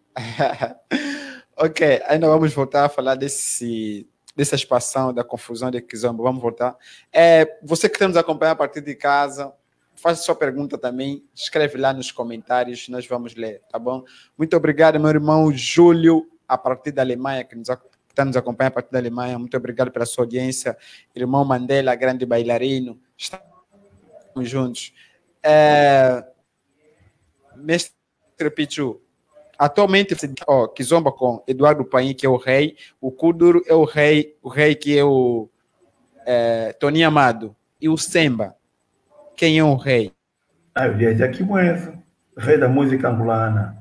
Ok, ainda vamos voltar a falar desse, dessa expansão, da confusão de Kizomba. Vamos voltar. É, você que está nos acompanhar a partir de casa, faça sua pergunta também, escreve lá nos comentários, nós vamos ler, tá bom? Muito obrigado, meu irmão Júlio, a partir da Alemanha, que nos, está nos acompanhando a partir da Alemanha. Muito obrigado pela sua audiência. Irmão Mandela, grande bailarino, estamos juntos. É, mestre Pichu, atualmente, ó, Kizomba com Eduardo Paim, que é o rei, o Kuduro é o rei, o rei que é o é, Tony Amado, e o Semba. Quem é o rei? Ah, o Dias Aquimwenza, rei da música angolana.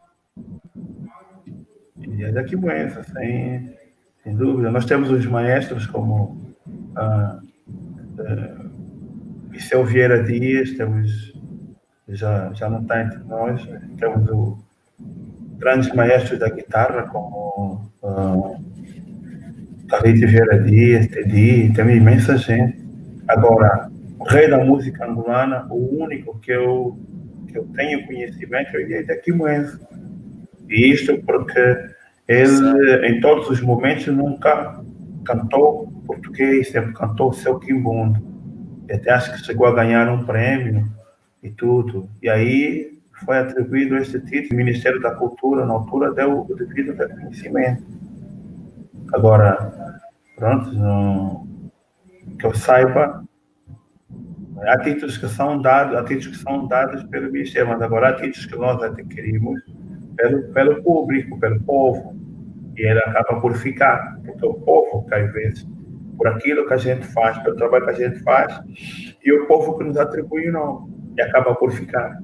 Dias Aquimwenza, sem, sem dúvida. Nós temos os maestros como ah, ah, Viseu Vieira Dias, temos, já, já não está entre nós, temos o, grandes maestros da guitarra como ah, Carlito Vieira Dias, Tedi, tem imensa gente. Agora, o rei da música angolana, o único que eu, que eu tenho conhecimento, eu iria de Quimoense. E isto porque ele, Certo. em todos os momentos, nunca cantou português, sempre cantou o seu quimbundo. E até acho que chegou a ganhar um prêmio e tudo. E aí foi atribuído este título. O Ministério da Cultura, na altura, deu o devido reconhecimento. Agora, pronto, não, que eu saiba, há títulos que são dados, há títulos que são dados pelo Ministério, mas agora há títulos que nós adquirimos pelo, pelo público, pelo povo, e ele acaba por ficar, porque o povo, que às vezes, por aquilo que a gente faz, pelo trabalho que a gente faz, e o povo que nos atribui o nome, e acaba por ficar.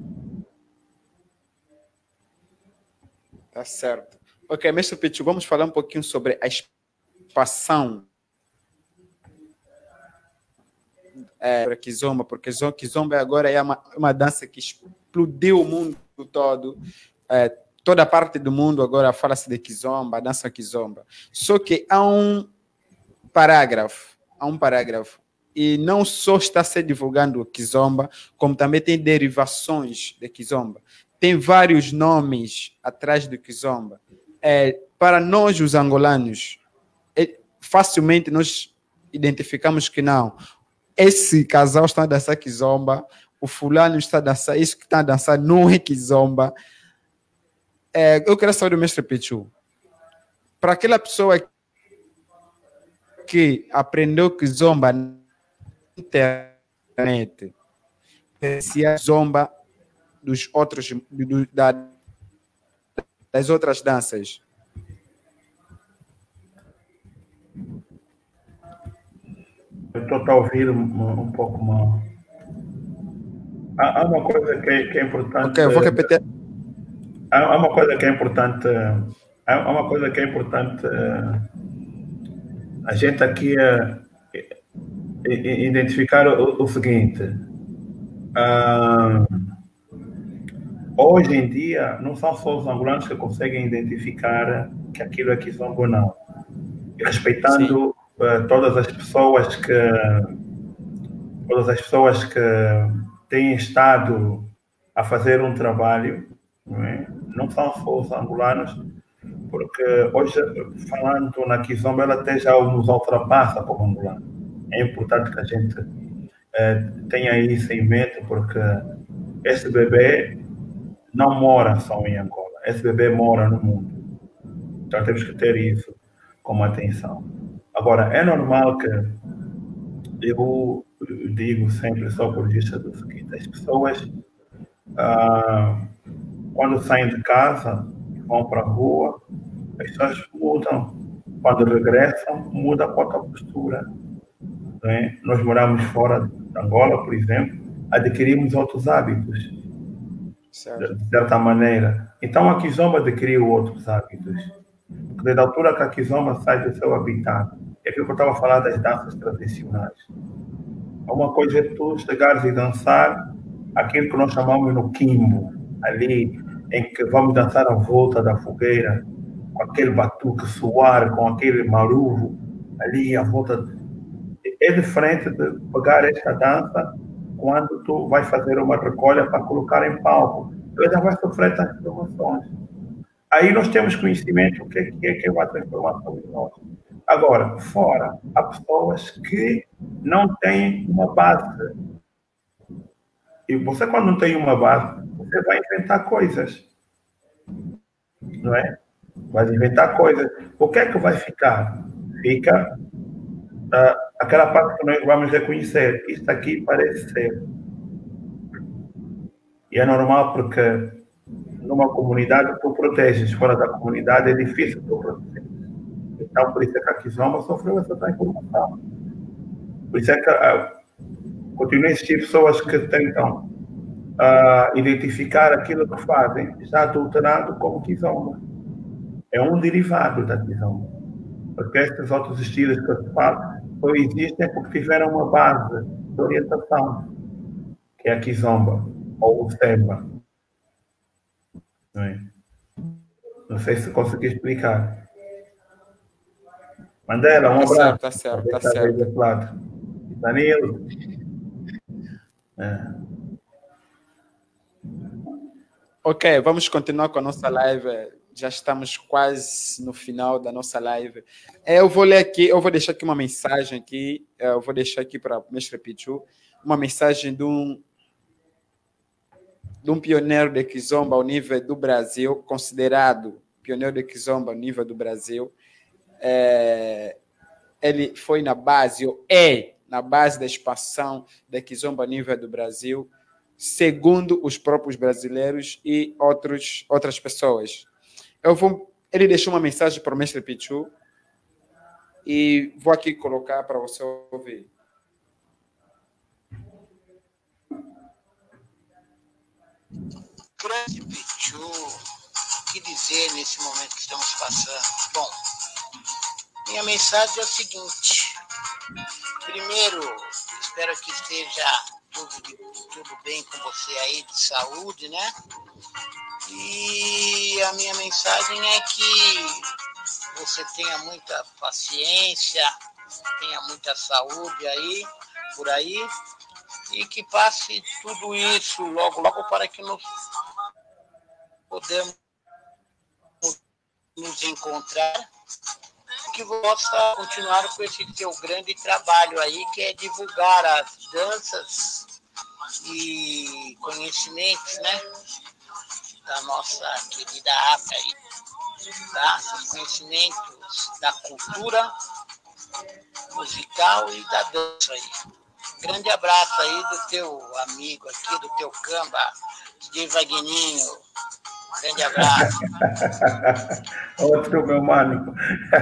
Tá certo. Ok, mestre Pichu, vamos falar um pouquinho sobre a expansão é, para Kizomba, porque Kizomba agora é uma, uma dança que explodiu o mundo todo. É, toda parte do mundo agora fala-se de Kizomba, dança Kizomba. Só que há um parágrafo, há um parágrafo, e não só está se divulgando o Kizomba, como também tem derivações de Kizomba. Tem vários nomes atrás do Kizomba. É, para nós, os angolanos, é, facilmente nós identificamos que não. Esse casal está a dançar Kizomba, o fulano está a dançar, isso que está a dançar não é Kizomba. É, eu quero saber do mestre Pichu. Para aquela pessoa que aprendeu Kizomba na internet, se a Kizomba dos outros, do, da, das outras danças. Eu estou a ouvir um, um pouco mal. Há, há uma coisa que é, que é importante. Ok, eu vou repetir. Há, há uma coisa que é importante. Há uma coisa que é importante. A gente aqui é, é identificar o, o seguinte. Ah, hoje em dia, não são só os angolanos que conseguem identificar que aquilo é Kizomba ou não. E respeitando uh, todas as pessoas que todas as pessoas que têm estado a fazer um trabalho, não é? Não são só os angolanos, porque hoje, falando na Kizomba, ela até já nos ultrapassa como angolano. É importante que a gente uh, tenha isso em mente, porque esse bebê não mora só em Angola, esse bebê mora no mundo. Então temos que ter isso como atenção. Agora, é normal que eu digo sempre, só por vista do seguinte, as pessoas ah, quando saem de casa e vão para a rua, as pessoas mudam. Quando regressam, muda a própria postura. Né? Nós moramos fora de Angola, por exemplo, adquirimos outros hábitos. Certo. De certa maneira. Então a Kizomba adquiriu outros hábitos. Desde a altura que a Kizomba sai do seu habitat, é aquilo que eu estava a falar das danças tradicionais. Uma coisa é tu chegares e dançar aquilo que nós chamamos no quimbo, ali em que vamos dançar à volta da fogueira, com aquele batuque suar, com aquele maruvo, ali à volta. É diferente de pegar esta dança quando tu vais fazer uma recolha para colocar em palco. Ela já vai sofrer transformações. Aí nós temos conhecimento do que é que é, que é uma transformação em nós. Agora, fora, há pessoas que não têm uma base. E você, quando não tem uma base, você vai inventar coisas. Não é? Vai inventar coisas. O que é que vai ficar? Fica uh, aquela parte que nós vamos reconhecer. Isto aqui parece ser. E é normal porque numa comunidade tu proteges, fora da comunidade é difícil tu proteger. Então, por isso é que a Kizomba sofreu essa transformação. Por isso é que uh, continua a existir pessoas que tentam uh, identificar aquilo que fazem, já adulterado como Kizomba. É um derivado da Kizomba. Porque estes outros estilos que se fazem só existem porque tiveram uma base de orientação, que é a Kizomba, ou o Semba. Não é? Não sei se consegui explicar. Mandela, um abraço. Tá certo, tá certo, tá certo. Danilo. É. Ok, vamos continuar com a nossa live. Já estamos quase no final da nossa live. Eu vou ler aqui, eu vou deixar aqui uma mensagem aqui. Eu vou deixar aqui para o mestre Pichu uma mensagem de um, de um pioneiro de Kizomba ao nível do Brasil, considerado pioneiro de Kizomba ao nível do Brasil. É, ele foi na base, ou é na base da expansão da Kizomba ao nível do Brasil, segundo os próprios brasileiros e outros, outras pessoas. Eu vou, ele deixou uma mensagem para o mestre Pichu e vou aqui colocar para você ouvir. Grande Pichu, o que dizer nesse momento que estamos passando? Bom, minha mensagem é o seguinte. Primeiro, espero que esteja tudo, tudo bem com você aí, de saúde, né? E a minha mensagem é que você tenha muita paciência, tenha muita saúde aí, por aí, e que passe tudo isso logo, logo para que nós podemos nos encontrar, que possa continuar com esse seu grande trabalho aí, que é divulgar as danças e conhecimentos, né, da nossa querida África aí, tá? Esses conhecimentos da cultura musical e da dança aí. Grande abraço aí do teu amigo aqui, do teu Camba, de Vagninho. Grande abraço. Outro, meu mano.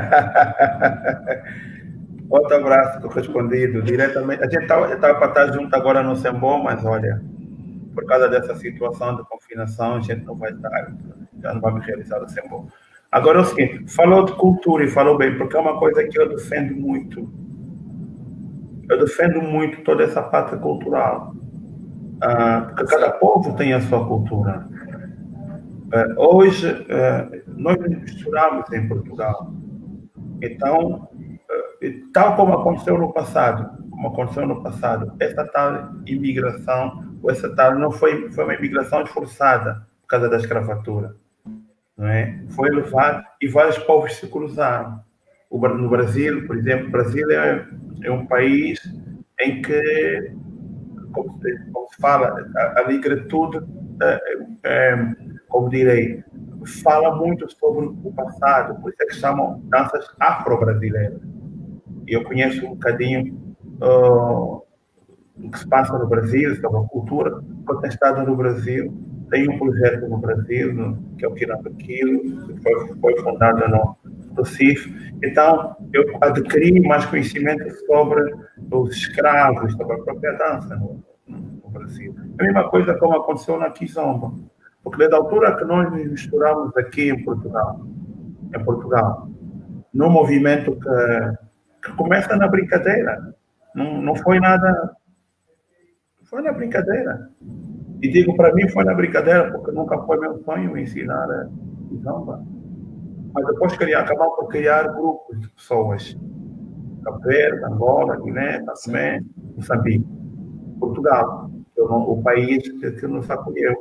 Outro abraço respondido diretamente. A gente estava para estar junto agora no Sembom, mas olha, por causa dessa situação de confinação, a gente não vai estar, já não vamos realizar o Sembom. Agora é o seguinte, falou de cultura e falou bem, porque é uma coisa que eu defendo muito. Eu defendo muito toda essa parte cultural, uh, porque cada povo tem a sua cultura. Uh, hoje, uh, nós nos misturamos em Portugal. Então, uh, tal como aconteceu no passado, como aconteceu no passado, essa tal imigração, ou essa tal, não foi, foi uma imigração esforçada por causa da escravatura. Não é? Foi levado e vários povos se cruzaram. O, no Brasil, por exemplo, o Brasil é, é um país em que, como se, como se fala, a, a negritude, é, é, como direi, fala muito sobre o passado, por isso é que chamam danças afro-brasileiras. E eu conheço um bocadinho uh, o que se passa no Brasil, sobre a cultura, quando tem estado no Brasil. Tem um projeto no Brasil, no, que é o Quinabaquilo, que foi, foi fundado no Recife. Então, eu adquiri mais conhecimento sobre os escravos, sobre a própria dança no, no Brasil. A mesma coisa como aconteceu na Kizomba. Porque desde a altura que nós nos misturamos aqui em Portugal, em Portugal, num movimento que, que começa na brincadeira. Não, não foi nada... Foi na brincadeira. E digo, para mim foi na brincadeira, porque nunca foi meu sonho ensinar a Kizomba. Mas depois queria acabar por criar grupos de pessoas. Cabo Verde, Angola, Guiné, Tomé, Moçambique. Portugal, que é o país que, que nos acolheu.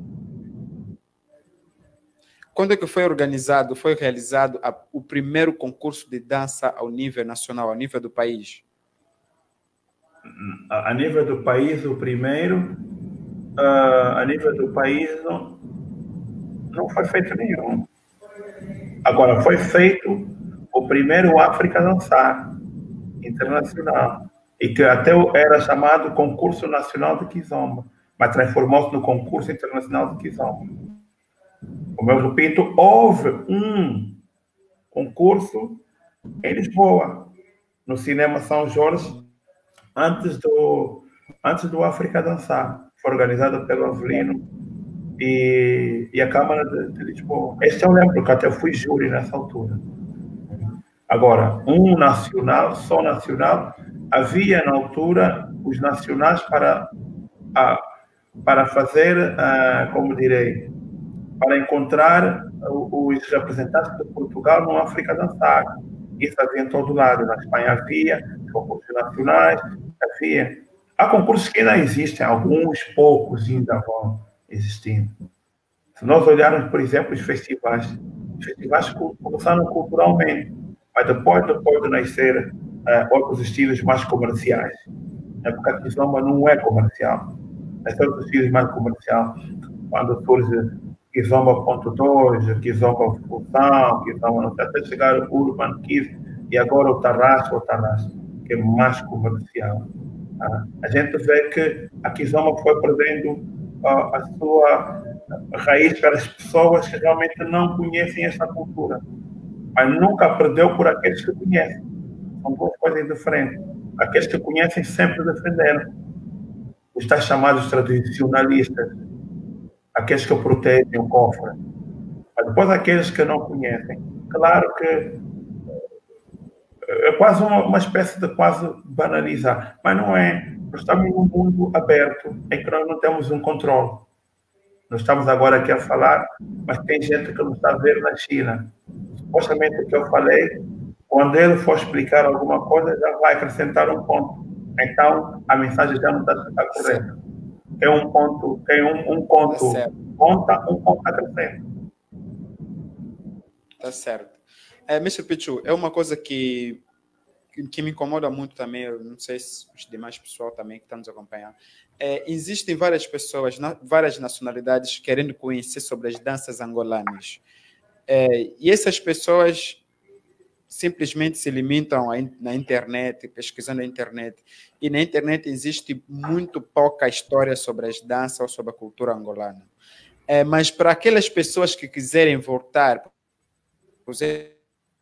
Quando é que foi organizado, foi realizado a, o primeiro concurso de dança ao nível nacional, ao nível do país? A, a nível do país, o primeiro... Uh, a nível do país não, não foi feito nenhum. Agora, foi feito o primeiro África Dançar internacional, e que até era chamado Concurso Nacional de Kizomba, mas transformou-se no Concurso Internacional de Kizomba. Como eu repito, houve um concurso em Lisboa, no Cinema São Jorge, antes do, antes do África Dançar. Foi organizado pelo Avelino e, e a Câmara de, de Lisboa. Este eu lembro, porque até eu fui júri nessa altura. Agora, um nacional, só nacional, havia na altura os nacionais para, a, para fazer, a, como direi, para encontrar os representantes de Portugal no África Dançar. Isso havia em todo lado. Na Espanha havia concursos nacionais, havia... Há concursos que ainda existem, alguns poucos ainda vão existindo. Se nós olharmos, por exemplo, os festivais, os festivais começaram culturalmente, mas depois, depois de nascer uh, outros estilos mais comerciais, né? Porque a Kizomba não é comercial, nasceu outros estilos mais comercial, quando surge Kizomba ponto dois, Kizomba Fusão, Kizomba, não sei, até chegar o Urban Kiz, e agora o Tarrasco, o Tarrasco, que é mais comercial. Tá? A gente vê que a Kizomba foi perdendo uh, a sua raiz para as pessoas que realmente não conhecem essa cultura, mas nunca perdeu por aqueles que conhecem. São duas coisas diferentes. Aqueles que conhecem sempre defenderam. Os tais chamados tradicionalistas, aqueles que protegem o cofre. Mas depois aqueles que não conhecem. Claro que é quase uma, uma espécie de quase banalizar, mas não é. Nós estamos num mundo aberto em que nós não temos um controle. Nós estamos agora aqui a falar, mas tem gente que não está a ver na China. Supostamente o que eu falei, quando ele for explicar alguma coisa, já vai acrescentar um ponto. Então, a mensagem já não está, está correta. Tem um ponto, tem um, um ponto Tá conta, um ponto acrescenta. Tá certo. É, mister Pichu, é uma coisa que, que, que me incomoda muito também, eu não sei se os demais pessoal também que estão nos acompanhando. É, existem várias pessoas, na, várias nacionalidades querendo conhecer sobre as danças angolanas. É, e essas pessoas simplesmente se limitam a, na internet, pesquisando na internet. E na internet existe muito pouca história sobre as danças ou sobre a cultura angolana. É, mas para aquelas pessoas que quiserem voltar, por exemplo,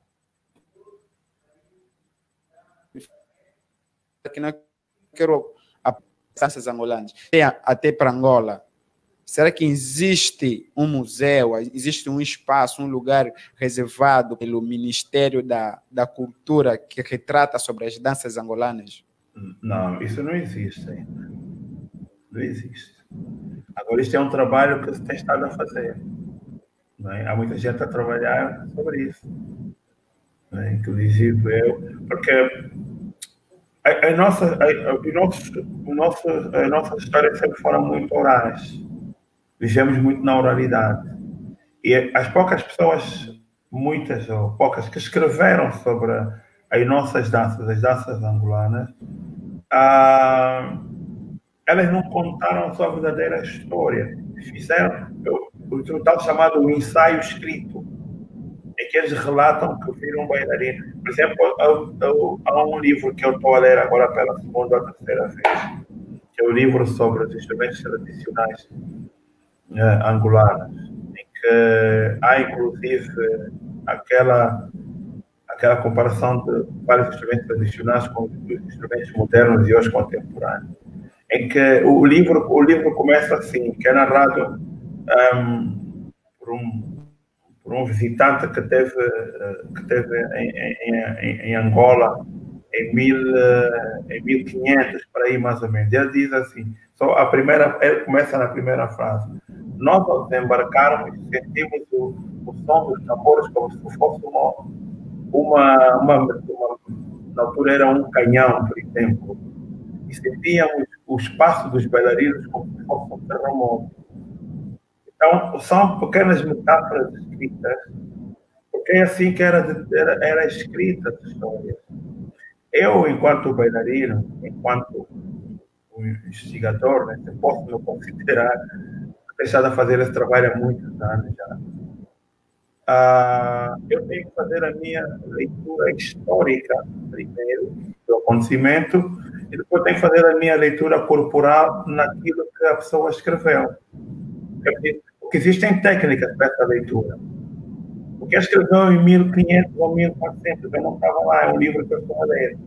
que não quero as danças angolanas, até para Angola. Será que existe um museu, existe um espaço, um lugar reservado pelo Ministério da, da Cultura que retrata sobre as danças angolanas? Não, isso não existe ainda. Não existe. Agora, isto é um trabalho que se tem estado a fazer. Não é? Há muita gente a trabalhar sobre isso. Não é? Inclusive eu, porque a, a, nossa, a, a, o nosso, o nosso, a nossa história sempre foram muito orais. Vivemos muito na oralidade. E as poucas pessoas, muitas ou poucas, que escreveram sobre as nossas danças, as danças angolanas, ah, elas não contaram a sua verdadeira história. Fizeram o tal chamado ensaio escrito, em que eles relatam que viram um bailarino. Por exemplo, há um livro que eu estou a ler agora pela segunda ou terceira vez, que é o livro sobre os instrumentos tradicionais uh, angolanos, em que há inclusive aquela, aquela comparação de vários instrumentos tradicionais com os instrumentos modernos e hoje contemporâneos, em que o livro, o livro começa assim, que é narrado um, por, um, por um visitante que teve, que teve em, em, em Angola em, mil, em mil e quinhentos, por aí mais ou menos. Ele diz assim, só a primeira, ele começa na primeira frase: nós ao desembarcarmos sentimos o, o som dos tambores como se fosse uma, uma, uma, uma, na altura era um canhão, por exemplo, e sentíamos o espaço dos bailarinos como se fosse um terremoto. Então, são pequenas metáforas escritas, porque é assim que era, era, era escrita a história. Eu, enquanto bailarino, enquanto um investigador, né, eu posso me considerar deixado a fazer esse trabalho há muitos anos já. Ah, eu tenho que fazer a minha leitura histórica primeiro do acontecimento e depois tenho que fazer a minha leitura corporal naquilo que a pessoa escreveu. Porque existem técnicas para essa leitura. O que escreveu em mil e quinhentos ou mil e quatrocentos, eu não estava lá, é um livro que eu estou a ler.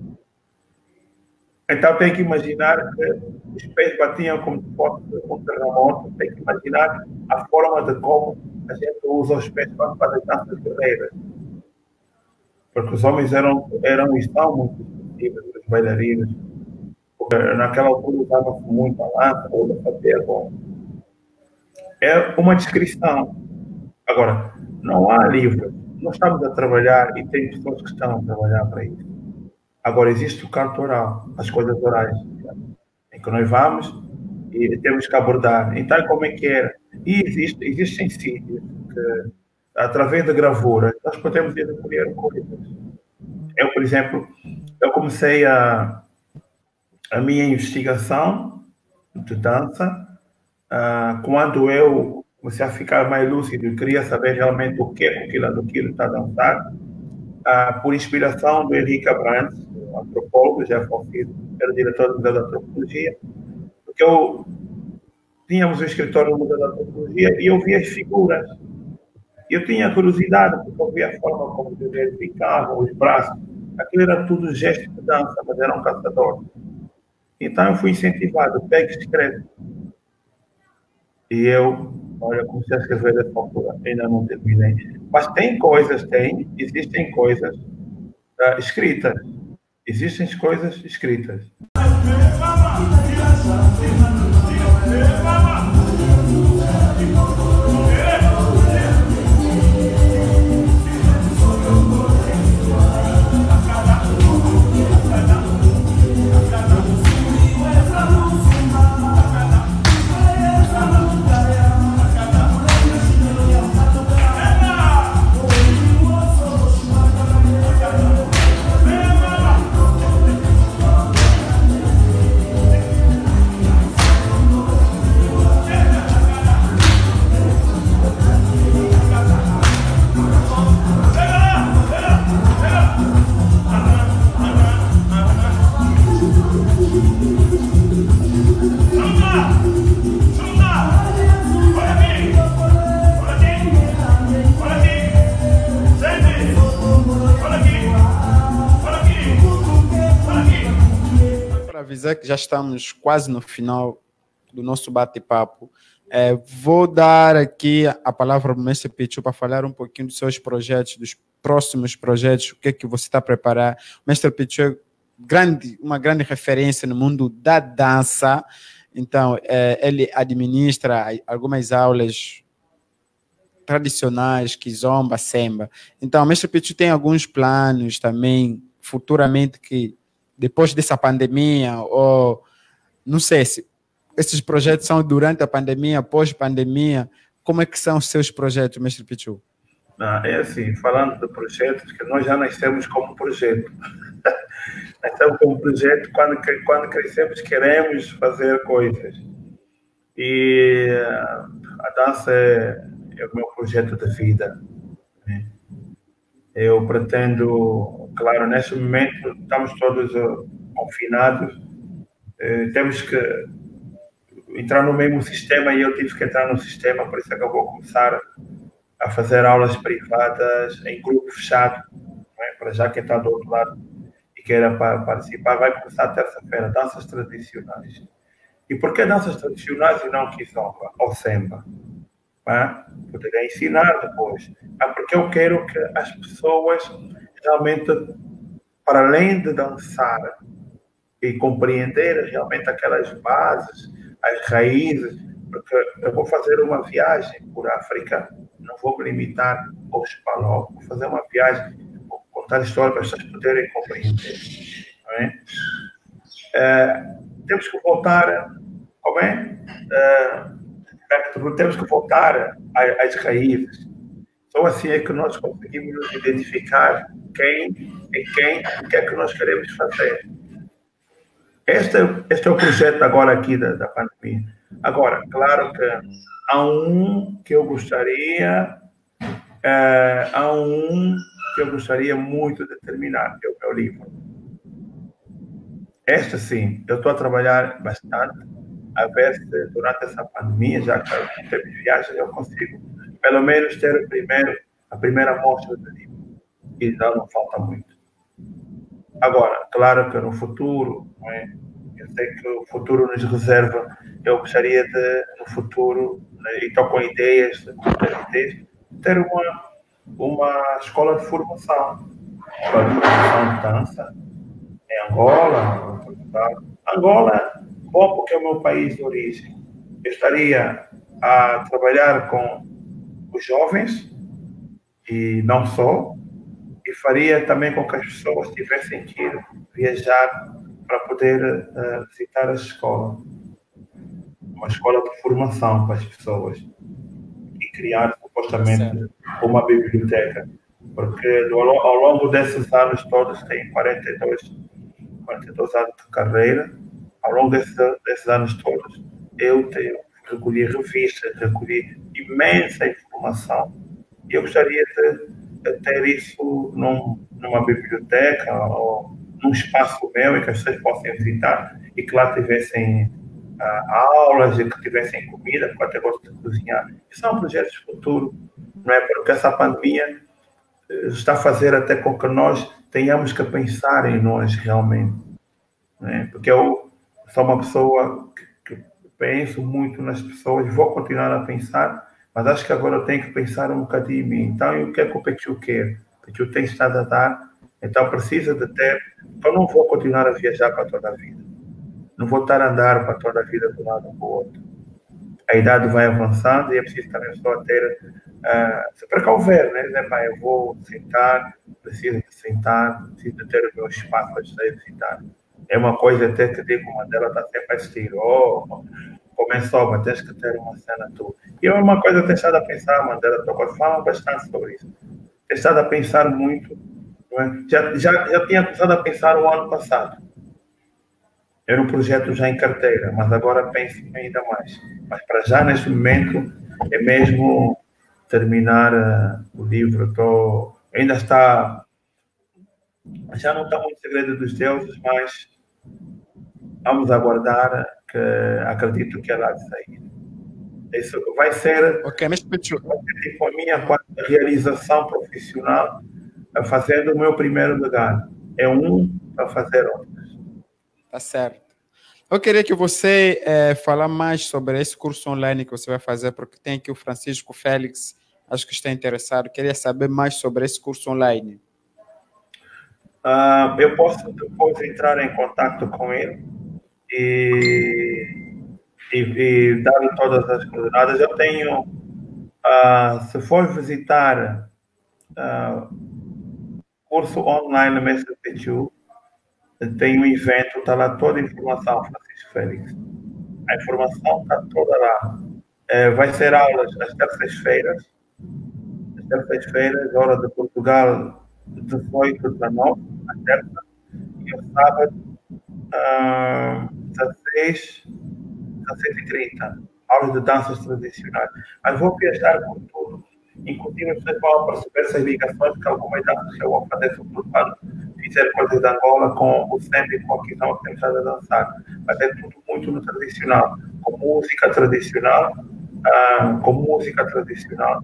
Então tem que imaginar que os pés batiam como se fosse um terremoto, tem que imaginar a forma de como a gente usa os pés para fazer as danças guerreiras. Porque os homens eram, eram e são muito sensíveis, os bailarinos. Porque naquela altura usava-se muito a lança, ou a fazer bom. É uma descrição. Agora, não há livros. Nós estamos a trabalhar e tem pessoas que estão a trabalhar para isso. Agora, existe o canto oral, as coisas orais, em que nós vamos e temos que abordar. Então, como é que era? E existe, existem sítios que, através da gravura, nós podemos ir recolher coisas. Eu, por exemplo, eu comecei a, a minha investigação de dança uh, quando eu comecei a ficar mais lúcido e queria saber realmente o que é aquilo do que está a dançar, uh, por inspiração do Henrique Abrantes, um antropólogo, já falecido, era diretor do Museu da Antropologia, porque eu tínhamos um escritório no Museu da Antropologia e eu via as figuras. Eu tinha curiosidade, porque eu via a forma como eles ficavam, os braços. Aquilo era tudo gesto de dança, mas era um caçador. Então eu fui incentivado, pega e escreve. E eu, olha, comecei a escrever dessa altura, ainda não terminei. Mas tem coisas, tem, existem coisas uh, escritas. Existem coisas escritas. Avisar que já estamos quase no final do nosso bate-papo. É, vou dar aqui a palavra ao mestre Pichu para falar um pouquinho dos seus projetos, dos próximos projetos, o que é que você está a preparar. O mestre Pichu é grande, uma grande referência no mundo da dança, então é, ele administra algumas aulas tradicionais, kizomba, semba. Então, o mestre Pichu tem alguns planos também, futuramente, que depois dessa pandemia, ou não sei se esses projetos são durante a pandemia, pós-pandemia, como é que são os seus projetos, mestre Pichu? Ah, é assim, falando de projetos, que nós já nascemos como projeto. Nascemos como projeto, quando, quando crescemos queremos fazer coisas. E a dança é, é o meu projeto de vida. Né? Eu pretendo, claro, neste momento estamos todos uh, confinados, uh, temos que entrar no mesmo sistema e eu tive que entrar no sistema, por isso é que eu vou começar a fazer aulas privadas em grupo fechado, né? Para já quem está do outro lado e queira participar, vai começar terça-feira, danças tradicionais. E por que danças tradicionais e não kizomba ou semba? Ah, poderia ensinar depois. Ah, porque eu quero que as pessoas realmente, para além de dançar e compreender realmente aquelas bases, as raízes, porque eu vou fazer uma viagem por África, não vou me limitar aos palocos, vou fazer uma viagem, vou contar história para as pessoas poderem compreender. Não é? É, temos que voltar, como é? É, temos que voltar às raízes. Só assim é que nós conseguimos identificar quem é quem, o que é que nós queremos fazer. Este, este é o projeto agora aqui da, da pandemia. Agora, claro que há um que eu gostaria, é, há um que eu gostaria muito de terminar, que é o meu livro. Este sim, eu estou a trabalhar bastante, a ver se durante essa pandemia, já que eu tenho viagens, eu consigo pelo menos ter o primeiro, a primeira amostra do livro. E já não falta muito. Agora, claro que no futuro, não é? Eu sei que o futuro nos reserva, eu gostaria de, no futuro, né, e estou com ideias, ideias, ter uma, uma escola de formação, escola de formação de dança, em Angola, Portugal. Angola, bom, porque é o meu país de origem. Eu estaria a trabalhar com os jovens, e não só, e faria também com que as pessoas tivessem que ir viajar para poder uh, visitar a escola. Uma escola de formação para as pessoas. criar supostamente uma biblioteca, porque ao, ao longo desses anos todos, tem quarenta e dois, quarenta e dois anos de carreira, ao longo desses, desses anos todos, eu tenho, recolhi revistas, recolhi imensa informação, e eu gostaria de, de ter isso num, numa biblioteca ou num espaço meu em que as pessoas possam visitar e que lá tivessem uh, aulas e que tivessem comida, porque eu até gosto de cozinhar. Isso é um projeto de futuro, não é? Porque essa pandemia está a fazer até com que nós tenhamos que pensar em nós realmente, não é? Porque eu sou uma pessoa que, que penso muito nas pessoas, vou continuar a pensar, mas acho que agora eu tenho que pensar um bocadinho em mim. Então, e o que é que o Petiu quer? O Petiu tem estado a dar, então precisa de ter. Então, não vou continuar a viajar para toda a vida. Não vou estar a andar para toda a vida de um lado para o outro. A idade vai avançando e é preciso também só ter, uh, se precauver, né? Dizer, pá, eu vou sentar, preciso de sentar, preciso de ter o meu espaço para sair de sentar. É uma coisa até que digo, Mandela está sempre a assistir, oh, começou, mas tens que ter uma cena tua. E é uma coisa que tenho estado a pensar, Mandela, tu fala bastante sobre isso. Tenho estado a pensar muito, não é? já, já, já tinha começado a pensar o ano passado. Era um projeto já em carteira, mas agora penso ainda mais. Mas para já, neste momento, é mesmo terminar uh, o livro. Tô, ainda está... Já não está muito segredo dos deuses, mas vamos aguardar, que acredito que ela vai sair. Isso vai ser, okay, mas... vai ser tipo a minha realização profissional, fazendo o meu primeiro legado. É um para fazer outro. Tá certo. Eu queria que você é, falar mais sobre esse curso online que você vai fazer, porque tem aqui o Francisco Félix, acho que está interessado. Queria saber mais sobre esse curso online. Uh, eu posso depois entrar em contato com ele e, e, e dar todas as coordenadas. Eu tenho, uh, se for visitar uh, curso online no Mestre Petiu, tem um evento, está lá toda a informação, Francisco Félix. A informação está toda lá. É, vai ser aulas às terças-feiras, às terças-feiras, hora de Portugal, dezoito, dezenove, à terça, e ao sábado, uh, dezesseis, dezesseis e trinta, aulas de danças tradicionais. Mas vou viajar por tudo. Inclusive, vocês vão perceber essas ligações que algumas danças que eu vou fazer, sobretudo quando fizer coisas de Angola, com o Sembi e com a Quizão, que temos estado a dançar. Mas é tudo muito no tradicional, com música tradicional, uh, com música tradicional,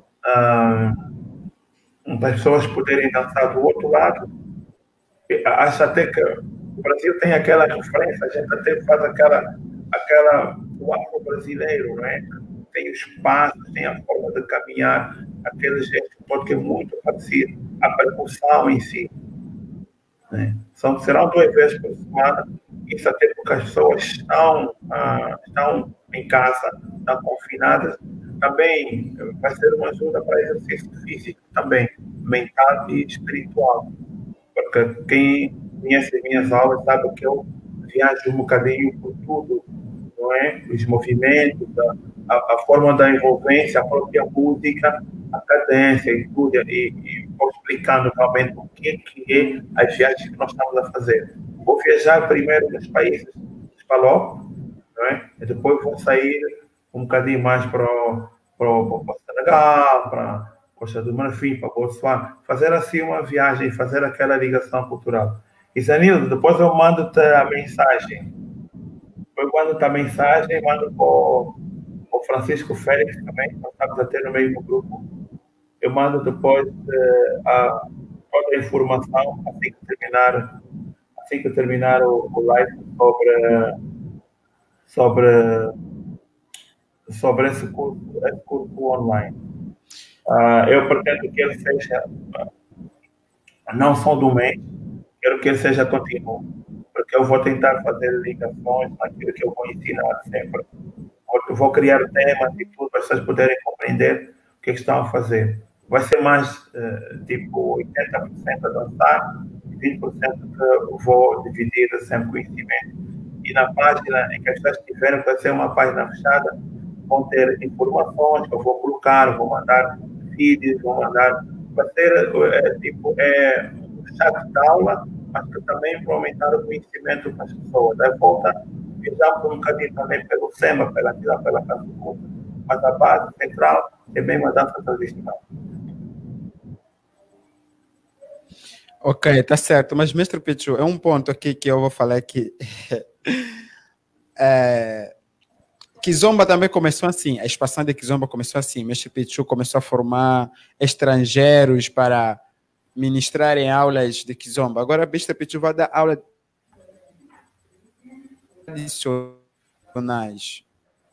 uh, para as pessoas poderem dançar do outro lado. Acho até que o Brasil tem aquela referência, a gente até faz aquela, aquela o afro-brasileiro, não é? Tem os passos, tem a forma de caminhar, aquele gesto todo que é muito parecido, a percussão em si. Né? São, serão duas vezes por semana, isso até porque as pessoas estão, ah, estão em casa, estão confinadas. Também vai ser uma ajuda para exercício físico também, mental e espiritual. Porque quem conhece as minhas aulas sabe que eu viajo um bocadinho por tudo, não é? Os movimentos, a, a, a forma da envolvência, a própria música, a cadência e tudo, e, e vou explicando realmente o que é, que é as viagens que nós estamos a fazer. Vou viajar primeiro nos países de Palop, não é? E depois vou sair um bocadinho mais para o, para o, para o Senegal, para Costa do Marfim, para Botswana, fazer assim uma viagem, fazer aquela ligação cultural. E Zanildo, depois eu mando-te a mensagem. Depois mando-te a mensagem, mando para o Francisco Félix também, nós estamos até no mesmo grupo. Eu mando depois uh, a, toda a informação assim que terminar, assim que terminar o, o live sobre, sobre, sobre esse curso, esse curso online. Uh, eu pretendo que ele seja uh, não só do mês, quero que ele seja contínuo, porque eu vou tentar fazer ligações naquilo que eu vou ensinar sempre. Eu vou criar temas e tudo para vocês poderem compreender o que, é que estão a fazer. Vai ser mais uh, tipo oitenta por cento a dançar e vinte por cento que eu vou dividir sempre conhecimento. E na página em que as pessoas tiverem, vai ser uma página fechada, vão ter informações que eu vou colocar, vou mandar vídeos, vou mandar para ser é, tipo, é, um chat de aula, mas que também para aumentar o conhecimento das pessoas. Aí volta, fizemos um bocadinho também pelo SEMA, pela pela pela Casa do Mundo, mas a base central é bem uma dança tradicional. Ok, tá certo. Mas, mestre Pichu, é um ponto aqui que eu vou falar que é, Kizomba também começou assim, a expansão de Kizomba começou assim. Mestre Pichu começou a formar estrangeiros para ministrarem aulas de Kizomba. Agora, Mestre Pichu vai dar aulas tradicionais.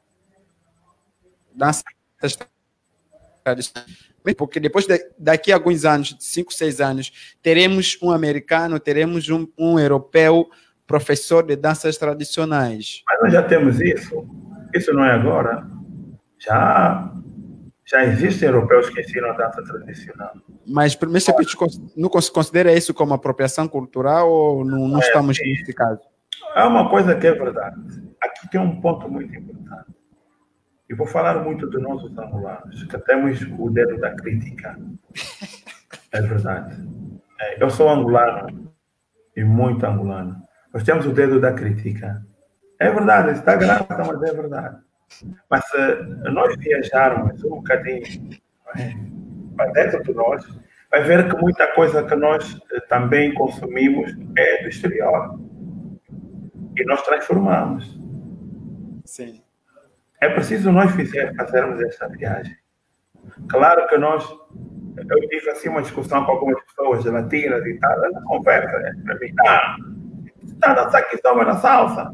Danças tradicionais. Porque depois de, daqui a alguns anos, cinco, seis anos, teremos um americano, teremos um, um europeu professor de danças tradicionais. Mas nós já temos isso. Isso não é agora. Já, já existem europeus que ensinam a dança tradicional. Mas, primeiro, você não considera isso como apropriação cultural ou não, não é, estamos assim, nesse caso? É uma coisa que é verdade. Aqui tem um ponto muito importante. Eu vou falar muito dos nossos angolanos, que temos o dedo da crítica. É verdade. É, eu sou angolano e muito angolano. Nós temos o dedo da crítica. É verdade, está grave, mas é verdade. Mas se nós viajarmos um bocadinho é, para dentro de nós, vai ver que muita coisa que nós também consumimos é do exterior. E nós transformamos. Sim. É preciso nós fazermos essa viagem. Claro que nós, eu tive assim uma discussão com algumas pessoas latinas e tal, na conversa, né, para mim, ah, está a dançar aqui só na salsa.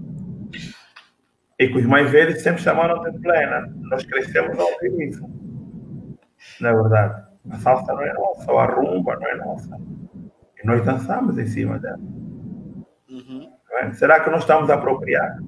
E que os mais velhos sempre chamaram de plena. Nós crescemos a ouvir isso. Não é verdade? A salsa não é nossa, ou a rumba não é nossa. E nós dançamos em cima dela. Uhum. É? Será que nós estamos a apropriar?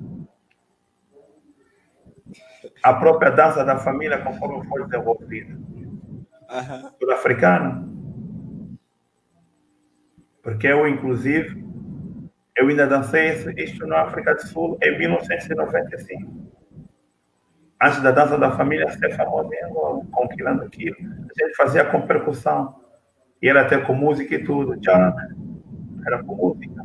A própria dança da família, conforme foi desenvolvida. Uhum. Sul-africano. Porque eu, inclusive, eu ainda dancei isto na África do Sul em mil novecentos e noventa e cinco. Antes da dança da família ser famosa em Angola, com Quilando aquilo. A gente fazia com percussão. E era até com música e tudo. Era com música.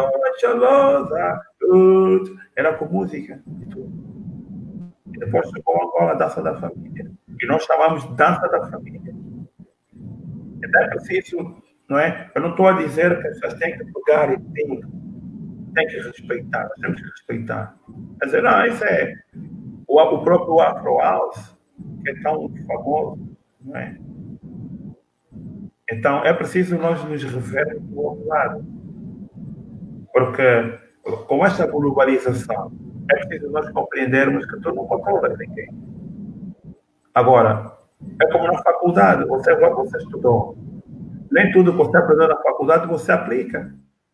Era com música e tudo. E depois chegou a Angola, a dança da família. E nós chamamos de dança da família. Então é preciso, não é? Eu não estou a dizer que as pessoas têm que pegar e têm, têm que respeitar. Nós temos que respeitar. Quer dizer, não, isso é o, o próprio Afro House, que é tão famoso, não é? Então é preciso nós nos revermos do outro lado. Porque com esta globalização, é preciso nós compreendermos que tu não controlas ninguém. Agora, é como na faculdade, você, você estudou. Nem tudo que você aprendeu na faculdade você aplica.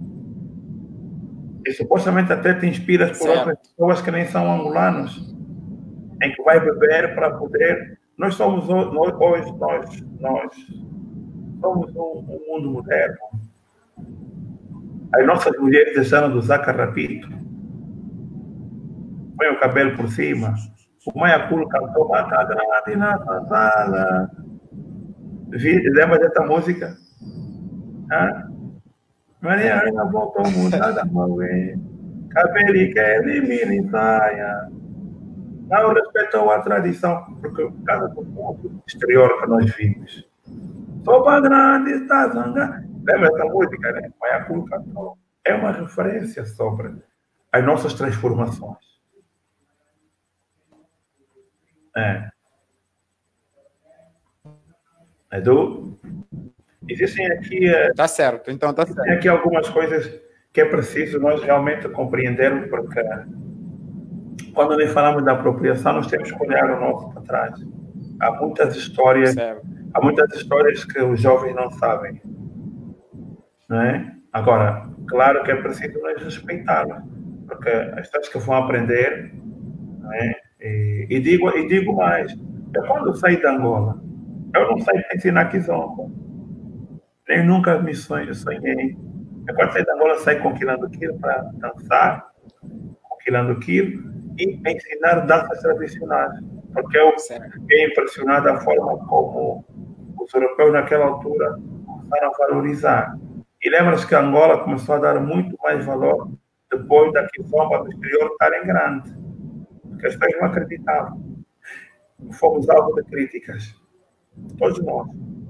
E supostamente até te inspiras por certo. Outras pessoas que nem são angolanos, em que vai beber para poder... Nós somos nós, hoje, nós, nós somos um, um mundo moderno. As nossas mulheres deixaram de usar carrapito. Põe o cabelo por cima. O Maiaculo cantou Bata Grande na sala. Lembra dessa música? Ah? Maria Ana voltou mudada mãe. Cabelo que elimina e saia. Não respeitou a tradição, porque o caso do mundo exterior que nós vimos. Sopa grande está zanga. Lembra essa música, né? Maiaculo cantou. É uma referência sobre as nossas transformações. É. Edu, existem aqui... Tá certo, então tá certo. Tem aqui algumas coisas que é preciso nós realmente compreendermos, porque quando nós falamos da apropriação, nós temos que olhar o nosso para trás. Há muitas histórias, certo. Há muitas histórias que os jovens não sabem. Não é? Agora, claro que é preciso nós respeitá-las, porque as pessoas que vão aprender, não é? E, e, digo, e digo mais, eu quando saí da Angola, eu não saí para ensinar Kizomba. Nem nunca me sonhei. sonhei. Eu quando saí da Angola, saí com Quilando Quilo para dançar, com Quilando Quilo, e ensinar danças tradicionais. porque eu fiquei impressionado da forma como os europeus naquela altura começaram a valorizar. E lembra-se que Angola começou a dar muito mais valor depois da Kizomba do exterior estarem grande, porque as pessoas não acreditavam. Fomos alvo de críticas, todos nós.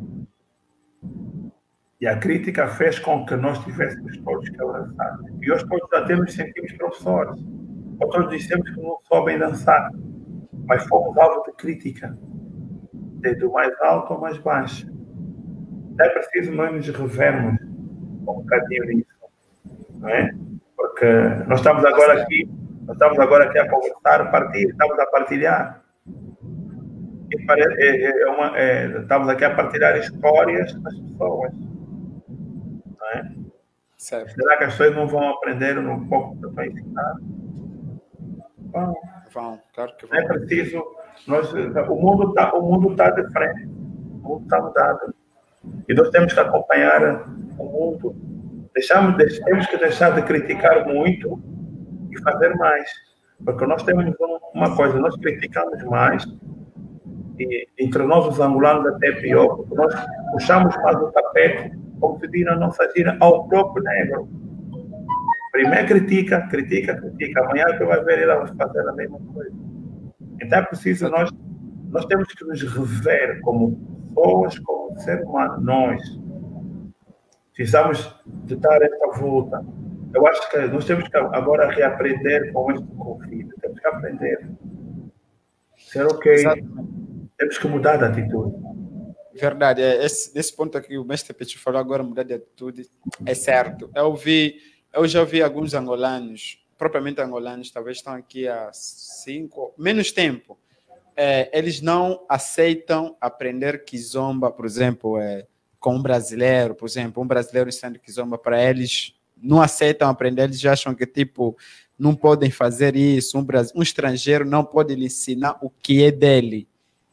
E a crítica fez com que nós tivéssemos todos que abraçar. E hoje todos até nos sentimos professores. Ou todos dissemos que não soubem dançar. Mas fomos alvo de crítica. Desde o mais alto ao mais baixo. É preciso nós nos revermos um bocadinho nisso. Não é? Porque nós estamos agora aqui, nós estamos agora aqui a conversar, a partilhar, estamos a partilhar. E pare- é- é uma- é, estamos aqui a partilhar histórias das pessoas. Não é? Certo. Será que as pessoas não vão aprender um pouco que eu estou ensinando? Bom, Vão, claro que não é vão. preciso. Nós, o mundo está o mundo está de frente, o mundo está mudado. E nós temos que acompanhar o mundo. Deixamos, deix- temos que deixar de criticar muito e fazer mais. Porque nós temos um- uma coisa, nós criticamos mais, e entre nós os angolanos até pior, porque nós puxamos mais o tapete, como se diz na nossa gíria, ao próprio negro. Primeiro critica, critica, critica. Amanhã que vai ver ele vai fazer a mesma coisa. Então é preciso nós, nós temos que nos rever como pessoas, como ser humano, nós. Precisamos de dar esta volta. Eu acho que nós temos que agora reaprender com este Covid. Temos que aprender. Ser ok. Exatamente. Temos que mudar de atitude. Verdade, é, esse, esse ponto aqui o mestre Petit falou agora, mudar de atitude, é certo. Eu vi, eu já vi alguns angolanos, propriamente angolanos, talvez estão aqui há cinco, menos tempo. É, eles não aceitam aprender Kizomba, por exemplo, é, com um brasileiro, por exemplo, um brasileiro ensinando Kizomba para eles, não aceitam aprender, eles acham que, tipo, não podem fazer isso, um, um estrangeiro não pode lhe ensinar o que é dele.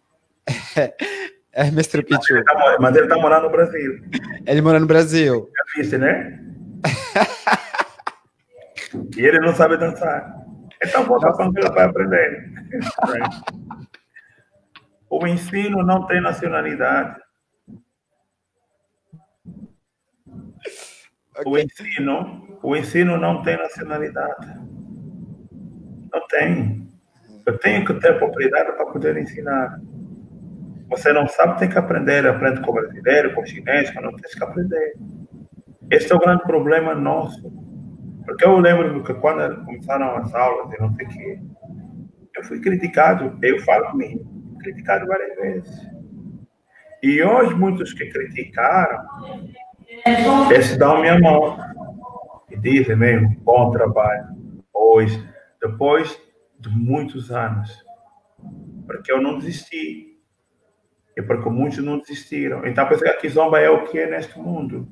É, mestre Pichu. Mas ele está morando no Brasil. Ele mora no Brasil. É difícil, né? E ele não sabe dançar. Então volta para Angola para aprender. O ensino não tem nacionalidade. O ensino, o ensino não tem nacionalidade. Não tem. Eu tenho que ter propriedade para poder ensinar. Você não sabe, tem que aprender. Aprende com o brasileiro, com o chinês, mas não tem que aprender. Este é o grande problema nosso. Porque eu lembro que quando começaram as aulas, eu não sei o quê, eu fui criticado, eu falo por mim, criticado várias vezes. E hoje, muitos que criticaram, eles dão minha mão e dizem mesmo, bom trabalho. Hoje, depois de muitos anos. Porque eu não desisti. E porque muitos não desistiram. Então, pensa que a Kizomba é o que é neste mundo.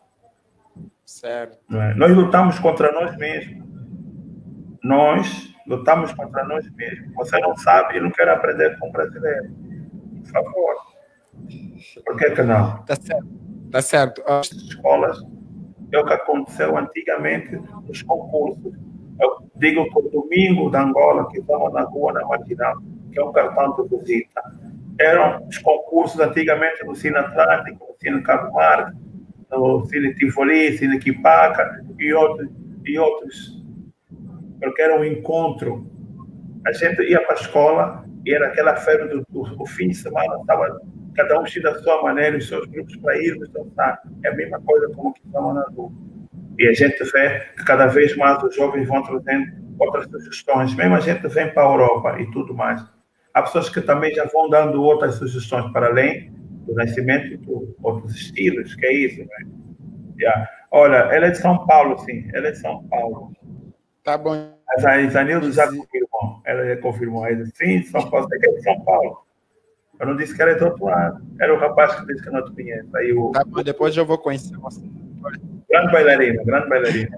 Certo. Não é? Nós lutamos contra nós mesmos. Nós lutamos contra nós mesmos. Você não sabe e não quer aprender com o brasileiro. Por favor. Por que que não? Tá certo. Tá certo. Ah, As escolas é o que aconteceu antigamente nos concursos. Eu digo que o domingo da Angola, que estava na rua, na Marginal, que é um cartão de visita, eram os concursos antigamente no Cine Atlântico, no Cine Cabo Mar, no Cine Tivoli, Cine Quipaca e outros, e outros. Porque era um encontro. A gente ia para a escola e era aquela febre do, do, do fim de semana, estava cada um da sua maneira, os seus grupos para irmos dançar. É a mesma coisa como que estamos na rua. E a gente vê que cada vez mais os jovens vão trazendo outras sugestões. Mesmo a gente vem para a Europa e tudo mais. Há pessoas que também já vão dando outras sugestões para além do nascimento de outros estilos, que é isso, né? Yeah. Olha, ela é de São Paulo, sim. Ela é de São Paulo. tá bom. Mas a Isanildo já confirmou. Ela já confirmou. Ela disse, sim, São Paulo. Você que é de São Paulo. Eu não disse que era do outro lado. Era o rapaz que disse que não te conhece. Aí o... Tá bom, depois eu vou conhecer você. Grande bailarina, grande bailarina.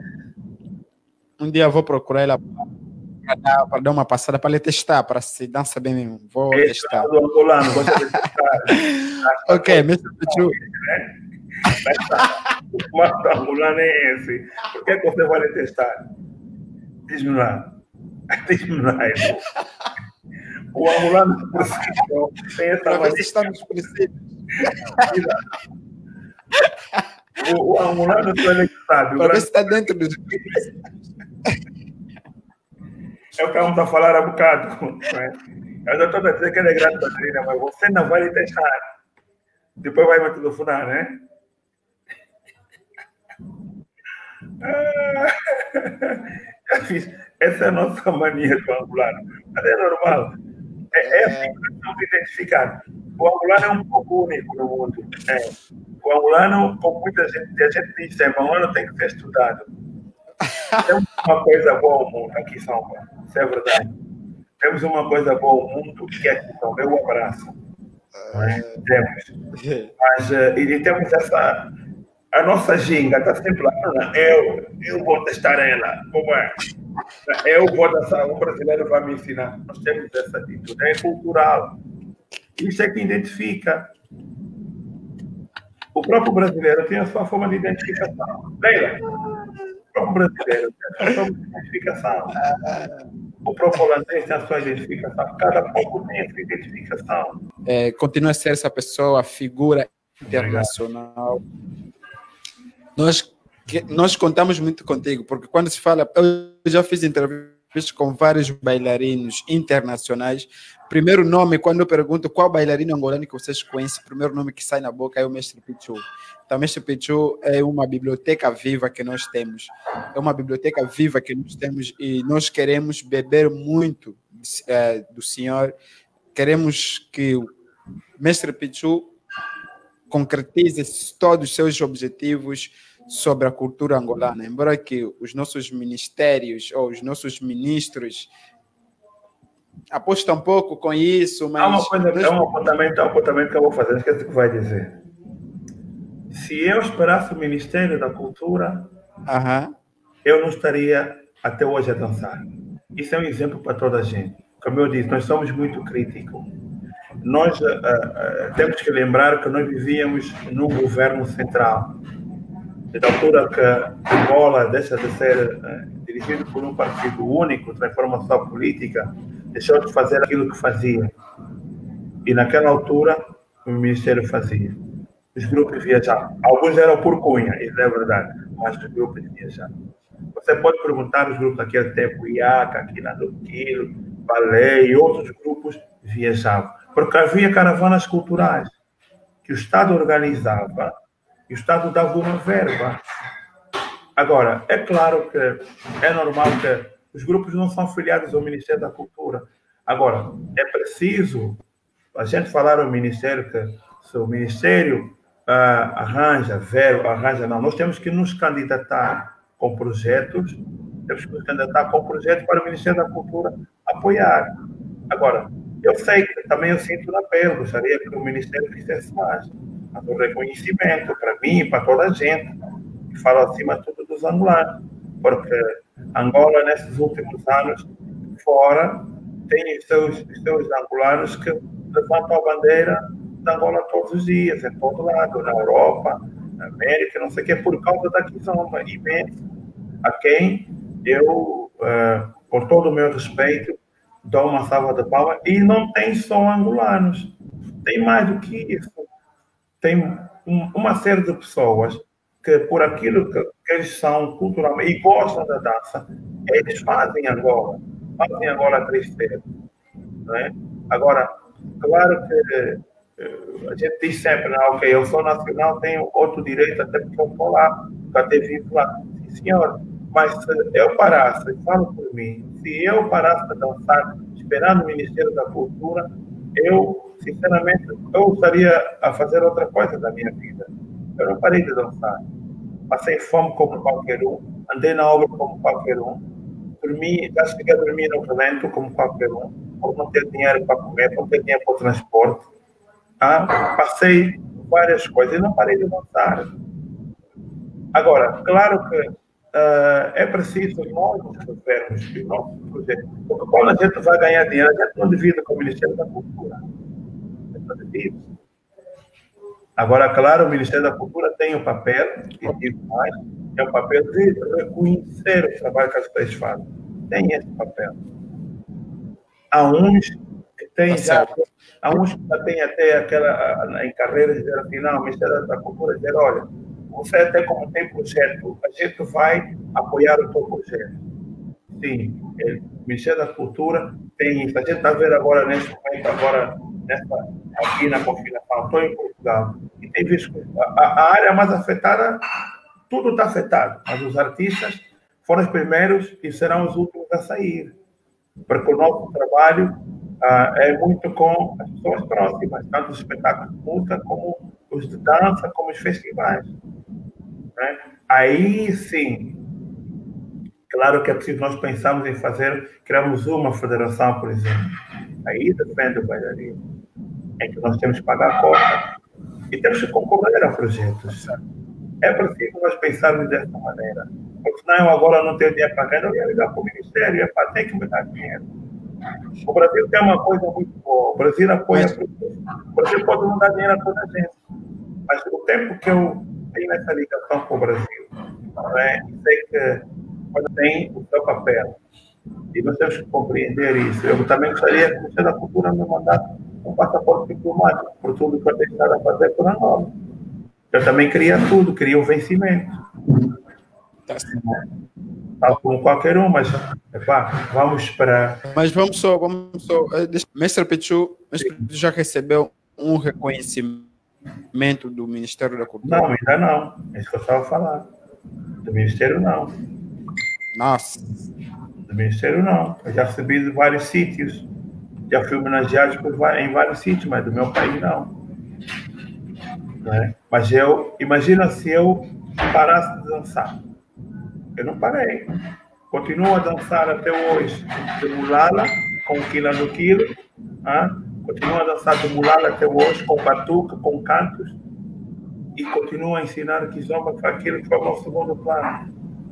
Um dia eu vou procurar ela para dar, para dar uma passada para ele testar, para se dança bem mesmo. Vou Esse testar. é do angolano, gosta de testar. Ok, mestre Pichu. Mas o angolano é esse. Por que, que você vai lhe testar? Diz-me lá. Diz-me lá. O angolano tem essa Para ver mania. se está nos princípios. O, o angolano só ele que sabe. O Para ver grande- se está dentro dos. É o que vamos a falar há bocado. Né? Eu já estou a dizer que ele é grande Catarina, mas você não vai lhe deixar. Depois vai me telefonar, né? Ah, essa é a nossa mania do angolano. Mas é normal. É, é assim que nós nos identificar. O angolano é um pouco único no mundo. É. O angolano, como muita gente, a gente diz sempre, o angolano tem que ser estudado. Temos uma coisa boa ao mundo aqui em São Paulo. Isso é verdade. Temos uma coisa boa ao mundo que é que São Paulo, o abraço. Não é? Temos. Mas, uh, e temos essa... A nossa ginga está sempre lá. Eu, eu vou testar ela. Como é? Eu vou dançar. Um brasileiro vai me ensinar. Nós temos essa atitude. É cultural. Isso é que identifica. O próprio brasileiro tem a sua forma de identificação. Leila, o próprio brasileiro tem a sua forma de identificação. O próprio holandês tem a sua identificação. Cada povo tem a sua identificação. É, continua a ser essa pessoa, figura internacional. Nós, que, nós contamos muito contigo, porque quando se fala, eu já fiz entrevistas com vários bailarinos internacionais. Primeiro nome, quando eu pergunto qual bailarino angolano que vocês conhecem, o primeiro nome que sai na boca é o Mestre Pichu. Então, o Mestre Pichu é uma biblioteca viva que nós temos. É uma biblioteca viva que nós temos e nós queremos beber muito é, do senhor. Queremos que o Mestre Pichu concretize todos os seus objetivos sobre a cultura angolana, embora que os nossos ministérios ou os nossos ministros apostam um pouco com isso, mas... Há uma coisa, é um apontamento, é um apontamento que eu vou fazer, esquece o que vai dizer. Se eu esperasse o Ministério da Cultura, uh-huh. eu não estaria até hoje a dançar. Isso é um exemplo para toda a gente. Como eu disse, nós somos muito críticos. Nós uh, uh, temos que lembrar que nós vivíamos num governo central. Da altura que Angola deixa de ser uh, dirigido por um partido único, transformação política, deixou de fazer aquilo que fazia. E naquela altura, o Ministério fazia. Os grupos viajavam. Alguns eram por cunha, isso é verdade, mas os grupos viajavam. Você pode perguntar os grupos daquele tempo, Iaca, Aquilando Quilo, Balé e outros grupos viajavam. Porque havia caravanas culturais que o Estado organizava e o Estado dava uma verba. Agora, é claro que é normal que os grupos não são filiados ao Ministério da Cultura. Agora, é preciso a gente falar ao Ministério que se o Ministério uh, arranja verba, arranja não, nós temos que nos candidatar com projetos, temos que nos candidatar com projetos para o Ministério da Cultura apoiar. Agora, eu sei que também eu sinto na pele, gostaria que o Ministério fizesse mais. Mas o reconhecimento para mim e para toda a gente, e falo acima de tudo dos angolanos, porque Angola, nesses últimos anos, fora, tem os seus, os seus angolanos que levantam a bandeira da Angola todos os dias, em todo lado, na Europa, na América, não sei o que, por causa da quizomba imensa, a quem eu, uh, por todo o meu respeito, dou uma salva de palmas, e não tem só angolanos, tem mais do que isso. Tem um, uma série de pessoas que, por aquilo que, que eles são culturalmente e gostam da dança, eles fazem Angola, fazem Angola crescer. Não é? Agora, claro que uh, a gente diz sempre, não, ok, eu sou nacional, tenho outro direito, até porque eu estou lá, para ter vindo lá. Sim, senhor, mas se eu parasse, falo por mim, se eu parasse de dançar, esperando o Ministério da Cultura, eu, sinceramente, eu estaria a fazer outra coisa da minha vida. Eu não parei de dançar. Passei fome como qualquer um, andei na obra como qualquer um, dormi, já cheguei a dormir no relento como qualquer um, por não ter dinheiro para comer, por não ter dinheiro para o transporte. Ah, passei várias coisas e não parei de dançar. Agora, claro que uh, é preciso nós nos revermos os nossos projetos, porque quando a gente vai ganhar dinheiro, a gente não divide com o Ministério da Cultura. Não divide. Agora, claro, o Ministério da Cultura tem o papel, e digo mais, é o papel de reconhecer o trabalho que as pessoas fazem. Tem esse papel. Há uns que tem Tá já, certo. há uns que já têm até aquela, em carreiras, dizer assim, não, o Ministério da Cultura dizer, olha, você até como tem projeto, a gente vai apoiar o seu projeto. Sim, o Ministério da Cultura tem isso. A gente está vendo agora, nesse momento, agora, nessa, aqui na confinação, estou em Portugal, e tem visto a, a área mais afetada, tudo está afetado, mas os artistas foram os primeiros e serão os últimos a sair, porque o nosso trabalho ah, é muito com as pessoas próximas, tanto os espetáculos de música, como os de dança, como os festivais. Né? Aí, sim, claro que é preciso nós pensarmos em fazer, criamos uma federação, por exemplo. Aí depende do bailarino, em que nós temos que pagar a cota e temos que concorrer a projetos. É preciso nós pensarmos dessa maneira. Porque senão eu agora não tenho dinheiro para ganhar, eu ia ligar para o Ministério, ia para ter que me dar dinheiro. O Brasil tem uma coisa muito boa. O Brasil apoia. O Brasil pode não dar dinheiro a toda a gente. Mas o tempo que eu tenho essa ligação com o Brasil, não é? Sei que quando tem o seu papel. E nós temos que compreender isso. Eu também gostaria que o Ministério da Cultura me mandasse um passaporte diplomático por tudo que eu tenho estado a fazer por Angola. Eu também queria tudo, queria o vencimento. Tá certo. Tal como qualquer um, mas epá, vamos esperar. Mas vamos só, vamos só. Mestre Pichu, Mestre Pichu já recebeu um reconhecimento do Ministério da Cultura? Não, ainda não. É isso que eu estava a falar. Do Ministério, não. Nossa. Do Ministério, não. Eu já recebi de vários sítios. Já fui homenageado por, em vários sítios, mas do meu país, não. Né? Mas eu, imagina se eu parasse de dançar. Eu não parei. Continuo a dançar até hoje de mulala, com quila no quilo. Ah? Continuo a dançar de mulala até hoje, com batuca, com cantos. E continuo a ensinar kizomba para aquilo que foi o nosso segundo plano.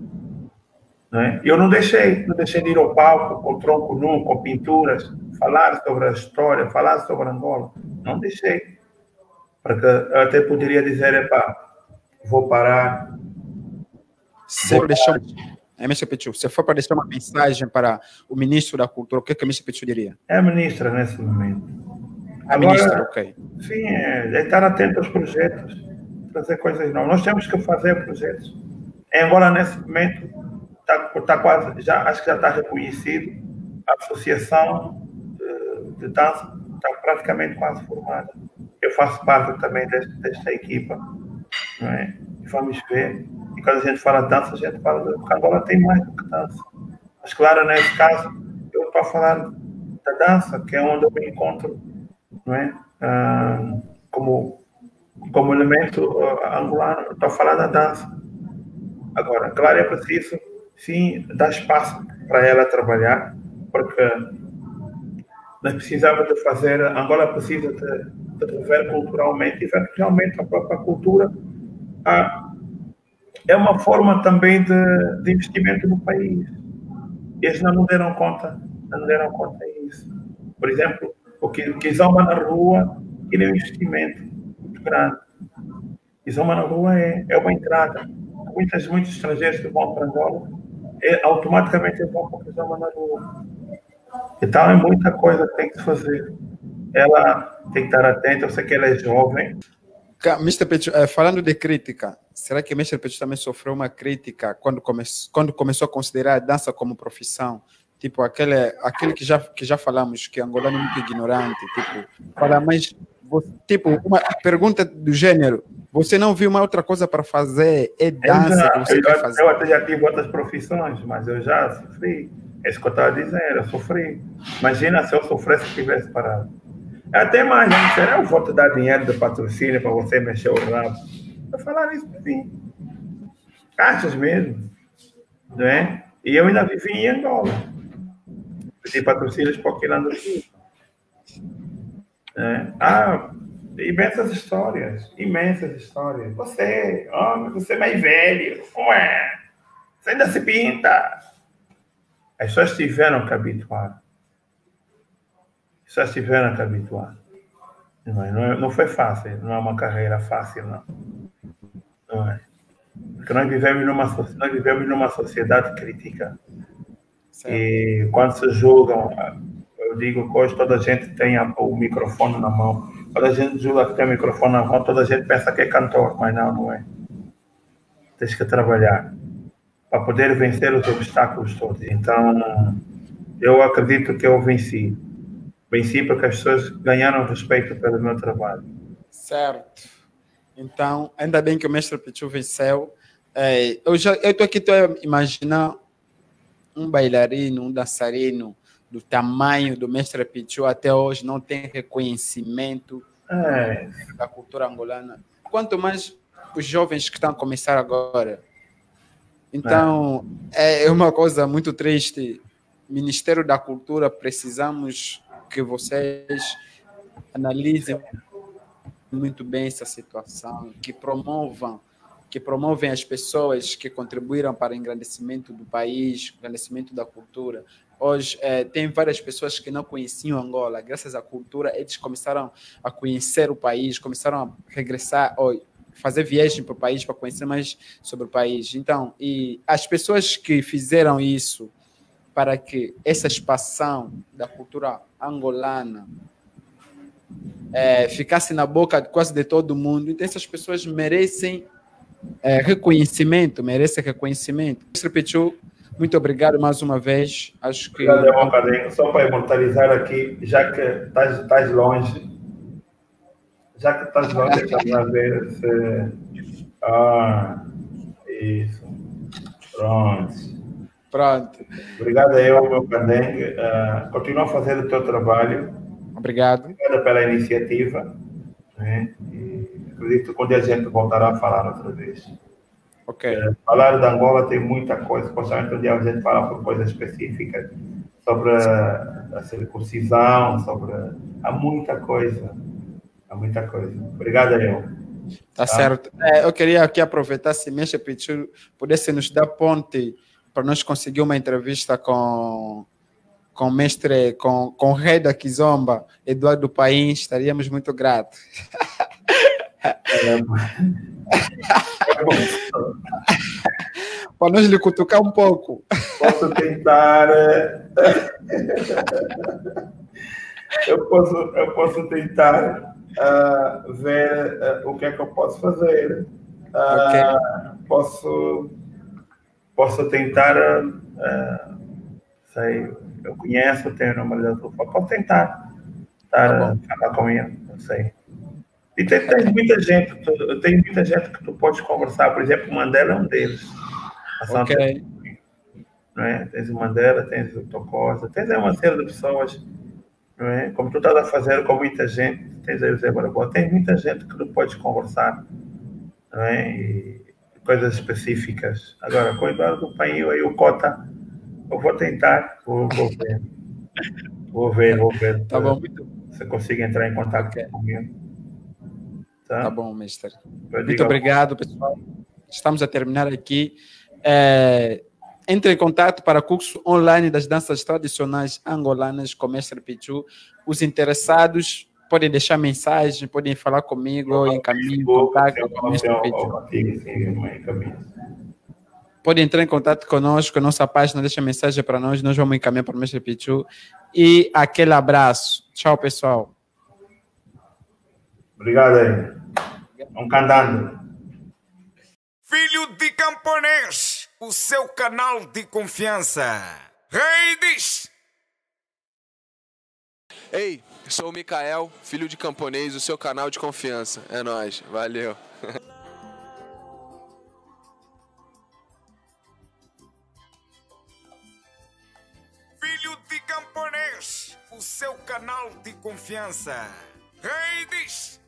Né? Eu não deixei, não deixei de ir ao palco com tronco nu, com pinturas, falar sobre a história, falar sobre Angola. Não deixei. Porque eu até poderia dizer, epá, vou parar. Você vou deixou, é, Mestre Pichu, você foi para deixar uma mensagem para o Ministro da Cultura, o que, que o Mestre Pichu diria? É a ministra nesse momento. A Agora, ministra, ok. Sim, é, é estar atento aos projetos, trazer coisas novas. Nós temos que fazer projetos. Em Angola, nesse momento, está tá quase, já, acho que já está reconhecido, a associação de, de dança está praticamente quase formada. Eu faço parte também desta, desta equipa, não é? E vamos ver. E quando a gente fala de dança, a gente fala de... Porque Angola tem mais do que dança. Mas, claro, nesse caso, eu estou a falar da dança, que é onde eu me encontro, não é? Ah, como, como elemento uh, angolano, estou a falar da dança. Agora, claro, é preciso, sim, dar espaço para ela trabalhar, porque nós precisamos de fazer... Angola precisa de, de rever culturalmente, e ver que realmente a própria cultura... Ah, é uma forma também de, de investimento no país. Eles não deram conta, não deram conta disso. Por exemplo, o que Kizomba na rua, ele é um investimento muito grande. Kizomba na rua é, é uma entrada. Muitos, muitos estrangeiros que vão para Angola, é, automaticamente vão para Kizomba na rua. Então é muita coisa que tem que se fazer. Ela tem que estar atenta, eu sei que ela é jovem. Mestre Pichu, falando de crítica, será que o Mestre Pichu também sofreu uma crítica quando, come, quando começou a considerar a dança como profissão? Tipo, aquele, aquele que, já, que já falamos, que angolano é muito ignorante. Tipo, fala, mas, tipo, uma pergunta do gênero, você não viu uma outra coisa para fazer? É dança já, que você eu, quer fazer? Eu até já tive outras profissões, mas eu já sofri. É isso que eu estava dizendo, eu sofri. Imagina se eu sofresse e tivesse parado. Até mais, será eu vou te dar dinheiro de patrocínio para você mexer o rabo? Eu falar isso para mim. Achas mesmo? Não é? E eu ainda vivi em Angola. Pedi patrocínios para o Quilando aqui. É? Ah, imensas histórias. Imensas histórias. Você, oh, você é mais velho. Ué, você ainda se pinta. As pessoas tiveram que habituar. Só tiveram que habituar. Não, não foi fácil, não é uma carreira fácil, não. Não é. Porque nós vivemos numa, nós vivemos numa sociedade crítica. Certo. E quando se julgam Eu digo que hoje toda a gente tem a, o microfone na mão. Quando a gente julga que tem o microfone na mão, toda a gente pensa que é cantor, mas não, não é. Tens que trabalhar para poder vencer os obstáculos todos. Então, eu acredito que eu venci. Venci porque as pessoas ganharam respeito pelo meu trabalho. Certo. Então, ainda bem que o mestre Pichu venceu. É, eu já eu estou aqui tô a imaginar um bailarino, um dançarino do tamanho do mestre Pichu até hoje não tem reconhecimento É. da cultura angolana. Quanto mais os jovens que estão a começar agora. Então, é, é uma coisa muito triste. Ministério da Cultura, precisamos que vocês analisem muito bem essa situação, que promovam, que promovem as pessoas que contribuíram para o engrandecimento do país, engrandecimento da cultura. Hoje, é, tem várias pessoas que não conheciam Angola. Graças à cultura, eles começaram a conhecer o país, começaram a regressar, ou fazer viagem para o país para conhecer mais sobre o país. Então, e as pessoas que fizeram isso para que essa expansão da cultura angolana é, ficasse na boca de quase de todo mundo, então essas pessoas merecem é, reconhecimento, merecem reconhecimento. Mister Pichu, muito obrigado mais uma vez. Acho que... Obrigado, Cadinho. Só para imortalizar aqui, já que estás, estás longe, já que estás longe, estamos a ver se... Ah, isso. Pronto. Pronto. Obrigado eu, meu Candengue. Uh, continua a fazer o teu trabalho. Obrigado. Obrigado pela iniciativa. Né? E acredito que um dia a gente voltará a falar outra vez. Ok. Uh, falar de Angola tem muita coisa, possivelmente um dia a gente fala por coisas específicas, sobre a, a circuncisão, sobre... A, há muita coisa. Há muita coisa. Obrigado eu. Tá, tá? Certo. É, eu queria aqui aproveitar, se Mestre Pichu pudesse nos dar ponte para nós conseguir uma entrevista com com o mestre, com, com o rei da Kizomba, Eduardo Paim, estaríamos muito gratos. É, para nós lhe cutucar um pouco. Posso tentar... eu, posso, eu posso tentar uh, ver uh, o que é que eu posso fazer. Uh, okay. Posso... Posso tentar, uh, sei, eu conheço, tenho o número da tua, posso tentar, tentar tá falar com ele, não sei. E tem, tem muita gente, tu, tem muita gente que tu podes conversar, por exemplo, o Mandela é um deles. Ok. Não é? Tens o Mandela, tens o Tocosa, tens aí uma série de pessoas, não é? Como tu estás a fazer com muita gente, tens aí o Zé Barabó, tem muita gente que tu podes conversar, não é? E, coisas específicas. Agora, com o Eduardo Paim e o Cota, eu vou tentar, vou, vou ver. Vou ver, vou ver. Tá bom. Se consigo entrar em contato okay. comigo. Tá? Tá bom, mestre. Eu Muito obrigado, pessoal. Estamos a terminar aqui. É, entre em contato para curso online das danças tradicionais angolanas com o mestre Pichu. Os interessados podem deixar mensagem, podem falar comigo, eu encaminho contato com o mestre Pichu. Podem entrar em contato conosco, nossa página, deixa mensagem para nós, nós vamos encaminhar para o mestre Pichu. E aquele abraço. Tchau, pessoal. Obrigado aí. Um cantando. Filho de Camponês, o seu canal de confiança. Rei diz. Ei, sou o Micael, filho de Camponês, o seu canal de confiança. É nóis, valeu. Filho de Camponês, o seu canal de confiança. Rei diz.